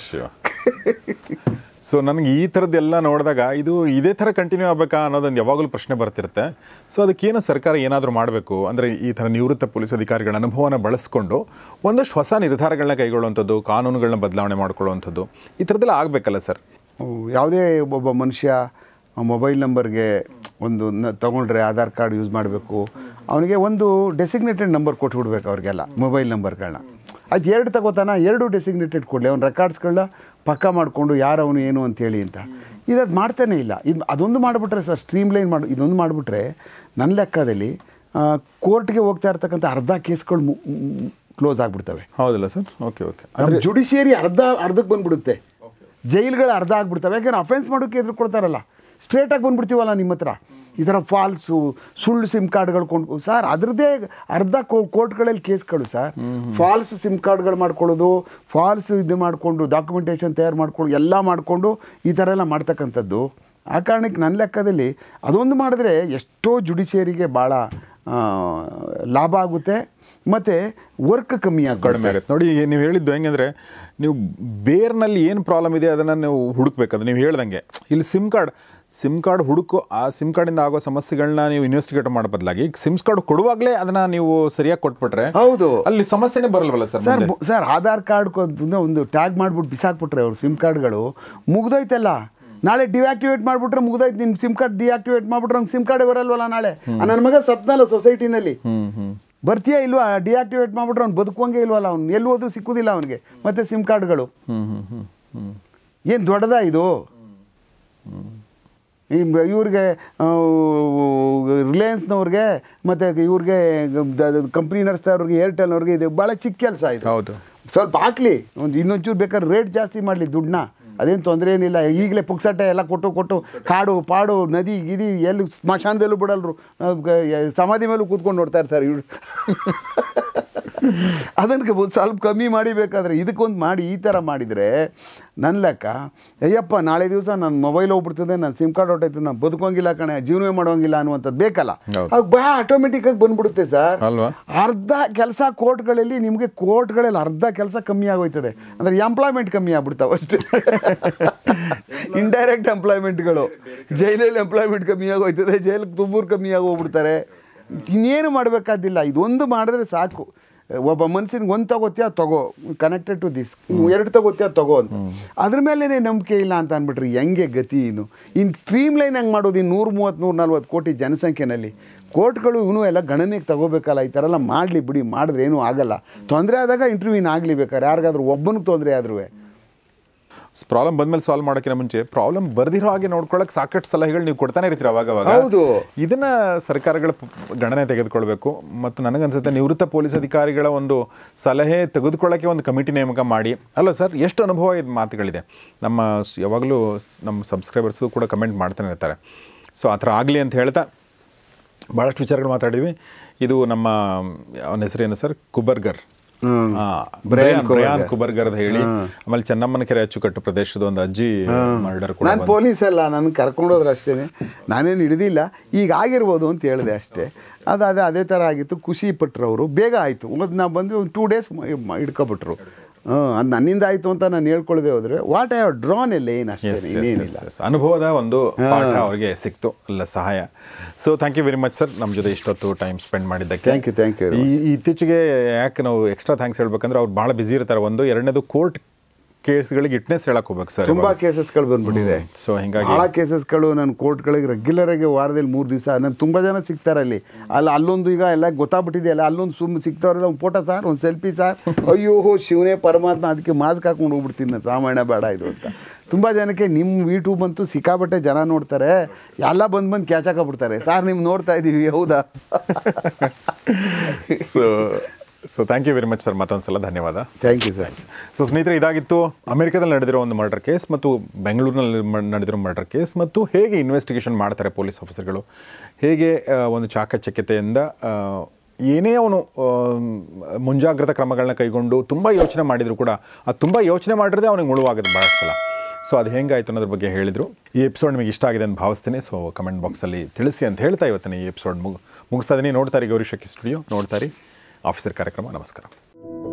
ಸೊ ನನಗೆ ಈ ಥರದ್ದೆಲ್ಲ ನೋಡಿದಾಗ ಇದೇ ಥರ ಕಂಟಿನ್ಯೂ ಆಗಬೇಕಾ ಅನ್ನೋದೊಂದು ಯಾವಾಗಲೂ ಪ್ರಶ್ನೆ ಬರ್ತಿರುತ್ತೆ. ಸೊ ಅದಕ್ಕೇನು ಸರ್ಕಾರ ಏನಾದರೂ ಮಾಡಬೇಕು ಅಂದರೆ ಈ ಥರ ನಿವೃತ್ತ ಪೊಲೀಸ್ ಅಧಿಕಾರಿಗಳ ಅನುಭವನ ಬಳಸ್ಕೊಂಡು ಒಂದಷ್ಟು ಹೊಸ ನಿರ್ಧಾರಗಳನ್ನ ಕೈಗೊಳ್ಳುವಂಥದ್ದು, ಕಾನೂನುಗಳನ್ನ ಬದಲಾವಣೆ ಮಾಡ್ಕೊಳ್ಳುವಂಥದ್ದು, ಈ ಥರದ್ದೆಲ್ಲ ಆಗಬೇಕಲ್ಲ ಸರ್? ಯಾವುದೇ ಒಬ್ಬ ಮನುಷ್ಯ ಮೊಬೈಲ್ ನಂಬರ್ಗೆ ಒಂದು ತೊಗೊಂಡ್ರೆ ಆಧಾರ್ ಕಾರ್ಡ್ ಯೂಸ್ ಮಾಡಬೇಕು. ಅವನಿಗೆ ಒಂದು ಡೆಸಿಗ್ನೇಟೆಡ್ ನಂಬರ್ ಕೊಟ್ಬಿಡ್ಬೇಕು ಅವ್ರಿಗೆಲ್ಲ ಮೊಬೈಲ್ ನಂಬರ್ಗಳನ್ನ. ಅದು 2 ತಗೋತಾನ, 2 ಡೆಸಿಗ್ನೇಟೆಡ್ ಕೊಡಲಿ, ಅವ್ನ ರೆಕಾರ್ಡ್ಸ್ಗಳನ್ನ ಪಕ್ಕ ಮಾಡಿಕೊಂಡು ಯಾರು ಅವನು ಏನು ಅಂತೇಳಿ ಅಂತ. ಇದು ಮಾಡ್ತಾನೆ ಇಲ್ಲ. ಇದು ಅದೊಂದು ಮಾಡಿಬಿಟ್ರೆ ಸರ್, ಸ್ಟ್ರೀಮ್ಲೈನ್ ಇದೊಂದು ಮಾಡಿಬಿಟ್ರೆ ನನ್ನ ಲೆಕ್ಕದಲ್ಲಿ ಕೋರ್ಟ್ಗೆ ಹೋಗ್ತಾ ಇರ್ತಕ್ಕಂಥ ಅರ್ಧ ಕೇಸ್ಗಳು ಕ್ಲೋಸ್ ಆಗಿಬಿಡ್ತವೆ. ಹೌದಲ್ಲ ಸರ್? Okay okay. ಜುಡಿಷಿಯರಿ ಅರ್ಧಕ್ಕೆ ಬಂದುಬಿಡುತ್ತೆ, ಜೈಲ್ಗಳು ಅರ್ಧ ಆಗ್ಬಿಡ್ತವೆ. ಯಾಕೆಂದ್ರೆ ಅಫೆನ್ಸ್ ಮಾಡೋಕ್ಕೆ ಎದುರು ಕೊಡ್ತಾರಲ್ಲ, ಸ್ಟ್ರೇಟಾಗಿ ಬಂದುಬಿಡ್ತೀವಲ್ಲ ನಿಮ್ಮ ಹತ್ರ. ಈ ಥರ ಫಾಲ್ಸು ಸುಳ್ಳು ಸಿಮ್ ಕಾರ್ಡ್ಗಳು ಕೊಂಡು ಸರ್, ಅದರದ್ದೇ ಅರ್ಧ ಕೋರ್ಟ್ಗಳಲ್ಲಿ ಕೇಸ್ಗಳು ಸರ್. ಫಾಲ್ಸ್ ಸಿಮ್ ಕಾರ್ಡ್ಗಳು ಮಾಡ್ಕೊಳ್ಳೋದು, ಫಾಲ್ಸ್ ಇದು ಮಾಡಿಕೊಂಡು ಡಾಕ್ಯುಮೆಂಟೇಷನ್ ತಯಾರು ಮಾಡ್ಕೊಂಡು ಎಲ್ಲ ಮಾಡಿಕೊಂಡು ಈ ಥರ ಎಲ್ಲ ಮಾಡ್ತಕ್ಕಂಥದ್ದು. ಆ ಕಾರಣಕ್ಕೆ ನನ್ನ ಲೆಕ್ಕದಲ್ಲಿ ಅದೊಂದು ಮಾಡಿದ್ರೆ ಎಷ್ಟೋ ಜುಡಿಷಿಯರಿಗೆ ಭಾಳ ಲಾಭ ಆಗುತ್ತೆ ಮತ್ತು ವರ್ಕ್ ಕಮ್ಮಿ ಕಡಿಮೆ ಆಗುತ್ತೆ. ನೋಡಿ, ನೀವು ಹೇಳಿದ್ದು ಹೆಂಗಂದರೆ, ನೀವು ಬೇರ್ನಲ್ಲಿ ಏನು ಪ್ರಾಬ್ಲಮ್ ಇದೆ ಅದನ್ನು ನೀವು ಹುಡುಕ್ಬೇಕಂದ್ರೆ ನೀವು ಹೇಳ್ದಂಗೆ ಇಲ್ಲಿ ಸಿಮ್ ಕಾರ್ಡ್ ಹುಡುಕು, ಆ ಸಿಮ್ ಕಾರ್ಡಿಂದ ಆಗೋ ಸಮಸ್ಯೆಗಳನ್ನ ನೀವು ಇನ್ವೆಸ್ಟಿಗೇಟ್ ಮಾಡೋ ಬದಲಾಗಿ ಸಿಮ್ ಕಾರ್ಡ್ ಕೊಡುವಾಗಲೇ ಅದನ್ನು ನೀವು ಸರಿಯಾಗಿ ಕೊಟ್ಬಿಟ್ರೆ ಹೌದು, ಅಲ್ಲಿ ಸಮಸ್ಯೆನೇ ಬರಲ್ವಲ್ಲ ಸರ್? ಸರ್ ಆಧಾರ್ ಕಾರ್ಡ್ ಒಂದು ಟ್ಯಾಗ್ ಮಾಡಿಬಿಟ್ಟು ಬಿಸಾಕ್ಬಿಟ್ರೆ ಅವ್ರು ಸಿಮ್ ಕಾರ್ಡ್ಗಳು ಮುಗ್ದೋಯ್ತಲ್ಲ. ನಾಳೆ ಡಿಆಕ್ಟಿವೇಟ್ ಮಾಡಿಬಿಟ್ರೆ ಮುಗ್ದೋಯ್ತು. ನಿಮ್ಮ ಸಿಮ್ ಕಾರ್ಡ್ ಡಿಆಕ್ಟಿವೇಟ್ ಮಾಡಿಬಿಟ್ರೆ ನಂಗೆ ಸಿಮ್ ಕಾರ್ಡೇ ಬರಲ್ವಲ್ಲ ನಾಳೆ. ನನ್ನ ಮಗ ಸತ್ನಲ್ಲ ಸೊಸೈಟಿನಲ್ಲಿ, ಬರ್ತೀಯಾ ಇಲ್ವಾ? ಡಿಆಕ್ಟಿವೇಟ್ ಮಾಡಿಬಿಟ್ರೆ ಅವ್ನು ಬದುಕುವಂಗೆ ಇಲ್ವಲ್ಲ, ಅವ್ನು ಎಲ್ಲಿ ಹೋದ್ರೂ ಸಿಕ್ಕುದಿಲ್ಲ ಅವನಿಗೆ. ಮತ್ತು ಸಿಮ್ ಕಾರ್ಡ್ಗಳು ಏನು ದೊಡ್ಡದಾ ಇದು? ಇವ್ರಿಗೆ ರಿಲಯನ್ಸ್ನವ್ರಿಗೆ ಮತ್ತು ಇವ್ರಿಗೆ ಕಂಪ್ನಿ ನಡೆಸ್ತಾವ್ರಿಗೆ, ಏರ್ಟೆಲ್ನವ್ರಿಗೆ ಇದು ಭಾಳ ಚಿಕ್ಕ ಕೆಲಸ ಇದು. ಹೌದು, ಸ್ವಲ್ಪ ಹಾಕ್ಲಿ, ಒಂದು ಇನ್ನೊಂಚೂರು ಬೇಕಾದ್ರೆ ರೇಟ್ ಜಾಸ್ತಿ ಮಾಡಲಿ ದುಡ್ಡನ್ನ, ಅದೇನು ತೊಂದರೆ ಏನಿಲ್ಲ. ಈಗಲೇ ಪುಕ್ಸಟ್ಟೆ ಎಲ್ಲ ಕೊಟ್ಟು ಕಾಡು ಪಾಡು ನದಿ ಗಿದಿ ಎಲ್ಲಿ ಸ್ಮಶಾನದಲ್ಲೂ ಬಿಡಲ್ರು, ಸಮಾಧಿ ಮೇಲೂ ಕೂತ್ಕೊಂಡು ನೋಡ್ತಾ ಇರ್ತಾರೆ ಇವ್ರು. ಅದಕ್ಕೆ ಸ್ವಲ್ಪ ಕಮ್ಮಿ ಮಾಡಿಬೇಕಾದ್ರೆ ಇದಕ್ಕೊಂದು ಮಾಡಿ ಈ ಥರ ಮಾಡಿದರೆ ನನ್ನ ಲೆಕ್ಕ, ಅಯ್ಯಪ್ಪ ನಾಳೆ ದಿವಸ ನನ್ನ ಮೊಬೈಲ್ ಹೋಗ್ಬಿಡ್ತದೆ, ನನ್ನ ಸಿಮ್ ಕಾರ್ಡ್ ಹೊಟ್ಟೈತದೆ, ನಾನು ಬದುಕೋಂಗಿಲ್ಲ ಕಣೆ, ಜೀವನವೇ ಮಾಡೋಂಗಿಲ್ಲ ಅನ್ನುವಂಥದ್ದು ಬೇಕಲ್ಲ. ಅದು ಬಹಳ ಆಟೋಮೆಟಿಕ್ಕಾಗಿ ಬಂದ್ಬಿಡುತ್ತೆ ಸರ್. ಅರ್ಧ ಕೆಲಸ ಕೋರ್ಟ್ಗಳಲ್ಲಿ, ನಿಮಗೆ ಕೋರ್ಟ್ಗಳಲ್ಲಿ ಅರ್ಧ ಕೆಲಸ ಕಮ್ಮಿ ಆಗೋಯ್ತದೆ. ಅಂದರೆ ಎಂಪ್ಲಾಯ್ಮೆಂಟ್ ಕಮ್ಮಿ ಆಗ್ಬಿಡ್ತಾವೆ ಅಷ್ಟೇ. ಇಂಡೈರೆಕ್ಟ್ ಎಂಪ್ಲಾಯ್ಮೆಂಟ್ಗಳು, ಜೈಲಲ್ಲಿ ಎಂಪ್ಲಾಯ್ಮೆಂಟ್ ಕಮ್ಮಿ ಆಗೋಯ್ತದೆ, ಜೈಲಿಗೆ ತುಂಬೂರು ಕಮ್ಮಿ ಆಗೋಗ್ಬಿಡ್ತಾರೆ. ಇನ್ನೇನು ಮಾಡಬೇಕಾದಿಲ್ಲ, ಇದೊಂದು ಮಾಡಿದ್ರೆ ಸಾಕು. ಒಬ್ಬ ಮನುಷ್ಯನಿಗೆ ಒಂದು ತಗೋತೀಯ ತಗೋ, ಕನೆಕ್ಟೆಡ್ ಟು ದಿಸ್, 2 ತಗೋತೀಯ ತಗೋ ಅಂತ. ಅದ್ರ ಮೇಲೇ ನಂಬಿಕೆ ಇಲ್ಲ ಅಂತ ಅಂದ್ಬಿಟ್ರಿ ಹೆಂಗೆ ಗತಿ? ಇನ್ನು ಸ್ಟ್ರೀಮ್ ಲೈನ್ ಹೆಂಗೆ ಮಾಡೋದು? ಇನ್ನು 130-140 ಕೋಟಿ ಜನಸಂಖ್ಯೆನಲ್ಲಿ ಕೋರ್ಟ್ಗಳು ಇವನು ಎಲ್ಲ ಗಣನೆಗೆ ತಗೋಬೇಕಲ್ಲ. ಈ ಥರ ಎಲ್ಲ ಮಾಡಲಿ ಬಿಡಿ, ಮಾಡಿದ್ರೆ ಏನೂ ಆಗಲ್ಲ. ತೊಂದರೆ ಆದಾಗ ಇಂಟರ್ವ್ಯೂನ್ ಆಗಲಿ ಬೇಕಾದ್ರೆ, ಯಾರಿಗಾದ್ರೂ ಒಬ್ಬನಿಗೆ ತೊಂದರೆ ಆದ್ರೂ. ಪ್ರಾಬ್ಲಮ್ ಬಂದ್ಮೇಲೆ ಸಾಲ್ವ್ ಮಾಡೋಕ್ಕಿಂತ ಮುಂಚೆ ಪ್ರಾಬ್ಲಮ್ ಬರ್ದಿರೋ ಹಾಗೆ ನೋಡ್ಕೊಳ್ಳೋಕೆ ಸಾಕಷ್ಟು ಸಲಹೆಗಳು ನೀವು ಕೊಡ್ತಾನೆ ಇರ್ತೀರ ಅವಾಗವಾಗ. ಹೌದು, ಇದನ್ನ ಸರ್ಕಾರಗಳ ಗಣನೆ ತೆಗೆದುಕೊಳ್ಬೇಕು. ಮತ್ತು ನನಗನ್ಸುತ್ತೆ ನಿವೃತ್ತ ಪೊಲೀಸ್ ಅಧಿಕಾರಿಗಳ ಒಂದು ಸಲಹೆ ತೆಗೆದುಕೊಳ್ಳೋಕ್ಕೆ ಒಂದು ಕಮಿಟಿ ನೇಮಕ ಮಾಡಿ. ಅಲ್ಲ ಸರ್, ಎಷ್ಟು ಅನುಭವ ಇದು ಮಾತುಗಳಿದೆ. ಯಾವಾಗಲೂ ನಮ್ಮ ಸಬ್ಸ್ಕ್ರೈಬರ್ಸು ಕೂಡ ಕಮೆಂಟ್ ಮಾಡ್ತಾನೆ ಇರ್ತಾರೆ. ಸೊ ಆ ಥರ ಆಗಲಿ ಅಂತ ಹೇಳ್ತಾ ಭಾಳಷ್ಟು ವಿಚಾರಗಳು ಮಾತಾಡಿದ್ವಿ. ಇದು ನಮ್ಮ ಅವನ ಹೆಸರೇನು ಸರ್? ಕುಬರ್ಗರ್, ಬ್ರಯಾನ್ ಕುಬರ್ಗರ್ ಹೇಳಿ. ಆಮೇಲೆ ಚೆನ್ನಮ್ಮನ ಕೆರೆ ಅಚ್ಚುಕಟ್ಟು ಪ್ರದೇಶದ ಒಂದು ಅಜ್ಜಿ ಮರ್ಡರ್ ಕೂಡ. ನಾನು ಪೊಲೀಸ್ ಅಲ್ಲ, ನನಗೆ ಕರ್ಕೊಂಡೋದ್ರೆ ಅಷ್ಟೇ, ನಾನೇನು ಹಿಡಿದಿಲ್ಲ. ಈಗ ಆಗಿರ್ಬೋದು ಅಂತ ಹೇಳಿದೆ ಅಷ್ಟೇ. ಅದೇ ಥರ ಆಗಿತ್ತು. ಖುಷಿ ಪಟ್ಟರು ಅವರು. ಬೇಗ ಆಯಿತು. ನಾವು ಬಂದು ಒಂದು 2 ಡೇಸ್ ಹಿಡ್ಕೊಬಿಟ್ರು. ಅದು ನನ್ನಿಂದ ಆಯಿತು ಅಂತ ನಾನು ಹೇಳ್ಕೊಳ್ಳದೆ ಹೋದರೆ what I have drawn a line ಅಷ್ಟೇ, ಇನ್ನೇನಿಲ್ಲ. ಅನುಭವದ ಒಂದು ಪಾಠ ಅವ್ರಿಗೆ ಸಿಕ್ತು, ಅಲ್ಲ ಸಹಾಯ. So thank you very much sir, ನಮ್ಮ ಜೊತೆ ಇಷ್ಟೊತ್ತು ಟೈಮ್ ಸ್ಪೆಂಡ್ ಮಾಡಿದ್ದಕ್ಕೆ. Thank you. ಇತ್ತೀಚೆಗೆ ಯಾಕೆ ನಾವು ಎಕ್ಸ್ಟ್ರಾ ಥ್ಯಾಂಕ್ಸ್ ಹೇಳ್ಬೇಕಂದ್ರೆ ಅವ್ರು ಭಾಳ ಬ್ಯುಸಿ ಇರ್ತಾರೆ. ಒಂದು, ಎರಡನೇದು ಕೋರ್ಟ್ ಕೇಸ್ಗಳಿಗೆ ಇಟ್ನೆಸ್ ಹೇಳಕ್ಕೆ ಹೋಗ್ಬೇಕು ಸರ್. ತುಂಬ ಕೇಸಸ್ಗಳು ಬಂದ್ಬಿಟ್ಟಿದೆ. ಸೊ ಹಿಂಗಾಗಿ ಭಾಳ ಕೇಸಸ್ಗಳು ನನ್ನ ಕೋರ್ಟ್ಗಳಿಗೆ ರೆಗ್ಯುಲರಾಗಿ ವಾರದಲ್ಲಿ 3 ದಿವಸ ನಾನು ತುಂಬ ಜನ ಸಿಗ್ತಾರೆ ಅಲ್ಲಿ. ಅಲ್ಲೊಂದು ಈಗ ಎಲ್ಲ ಗೊತ್ತಾಗ್ಬಿಟ್ಟಿದೆ ಅಲ್ಲ, ಅಲ್ಲೊಂದು ಸಿಗ್ತಾವ್ರಲ್ಲ, ಒಂದು ಫೋಟೋ ಸಾರ್, ಒಂದು ಸೆಲ್ಫಿ ಸಾರ್, ಅಯ್ಯೋ ಶಿವನೇ ಪರಮಾತ್ಮ, ಅದಕ್ಕೆ ಮಾಸ್ಕ್ ಹಾಕೊಂಡು ಹೋಗ್ಬಿಡ್ತೀನಿ ನಾನು, ರಾಮಾಯಣ ಬೇಡ ಇದು ಅಂತ. ತುಂಬ ಜನಕ್ಕೆ ನಿಮ್ಮ ಯೂಟ್ಯೂಬ್ ಅಂತೂ ಸಿಕ್ಕಾಬಟ್ಟೆ ಜನ ನೋಡ್ತಾರೆ, ಎಲ್ಲ ಬಂದು ಕ್ಯಾಚ್ ಹಾಕೊಂಡ್ಬಿಡ್ತಾರೆ. ಸಾರ್ ನಿಮ್ಮ ನೋಡ್ತಾ ಇದ್ದೀವಿ, ಹೌದಾ? So thank you very much sir, ಮತ್ತೊಂದು ಸಲ ಧನ್ಯವಾದ. Thank you sir. ಸೊ ಸ್ನೇಹಿತರೆ, ಇದಾಗಿತ್ತು ಅಮೆರಿಕದಲ್ಲಿ ನಡೆದಿರೋ ಒಂದು ಮರ್ಡರ್ ಕೇಸ್ ಮತ್ತು ಬೆಂಗಳೂರಿನಲ್ಲಿ ನಡೆದಿರೋ ಮರ್ಡರ್ ಕೇಸ್, ಮತ್ತು ಹೇಗೆ ಇನ್ವೆಸ್ಟಿಗೇಷನ್ ಮಾಡ್ತಾರೆ ಪೊಲೀಸ್ ಆಫೀಸರ್ಗಳು, ಹೇಗೆ ಒಂದು ಚಾಕಚಕ್ಯತೆಯಿಂದ ಏನೇ ಅವನು ಮುಂಜಾಗ್ರತಾ ಕ್ರಮಗಳನ್ನ ಕೈಗೊಂಡು ತುಂಬ ಯೋಚನೆ ಮಾಡಿದ್ರು ಕೂಡ ಅದು ತುಂಬ ಯೋಚನೆ ಮಾಡಿರೋದೇ ಅವನಿಗೆ ಮುಳುವಾಗುತ್ತೆ ಭಾಳ ಸಲ. ಸೊ ಅದು ಹೆಂಗಾಯಿತು ಅನ್ನೋದ್ರ ಬಗ್ಗೆ ಹೇಳಿದರು. ಈ ಎಪಿಸೋಡ್ ನಿಮಗೆ ಇಷ್ಟ ಆಗಿದೆ ಅಂತ ಭಾವಿಸ್ತೀನಿ. ಸೊ ಕಮೆಂಟ್ ಬಾಕ್ಸಲ್ಲಿ ತಿಳಿಸಿ ಅಂತ ಹೇಳ್ತಾ ಇವತ್ತಿನ ಈ ಎಪಿಸೋಡ್ ಮುಗಿಸ್ತಾ ಇದ್ದೀನಿ. ನೋಡ್ತಾರೆ ಗೌರಿ ಶಕ್ಕಿ ಸ್ಟುಡಿಯೋ, ನೋಡ್ತಾರೆ ಆಫೀಸರ್ ಕಾರ್ಯಕ್ರಮ. ನಮಸ್ಕಾರ.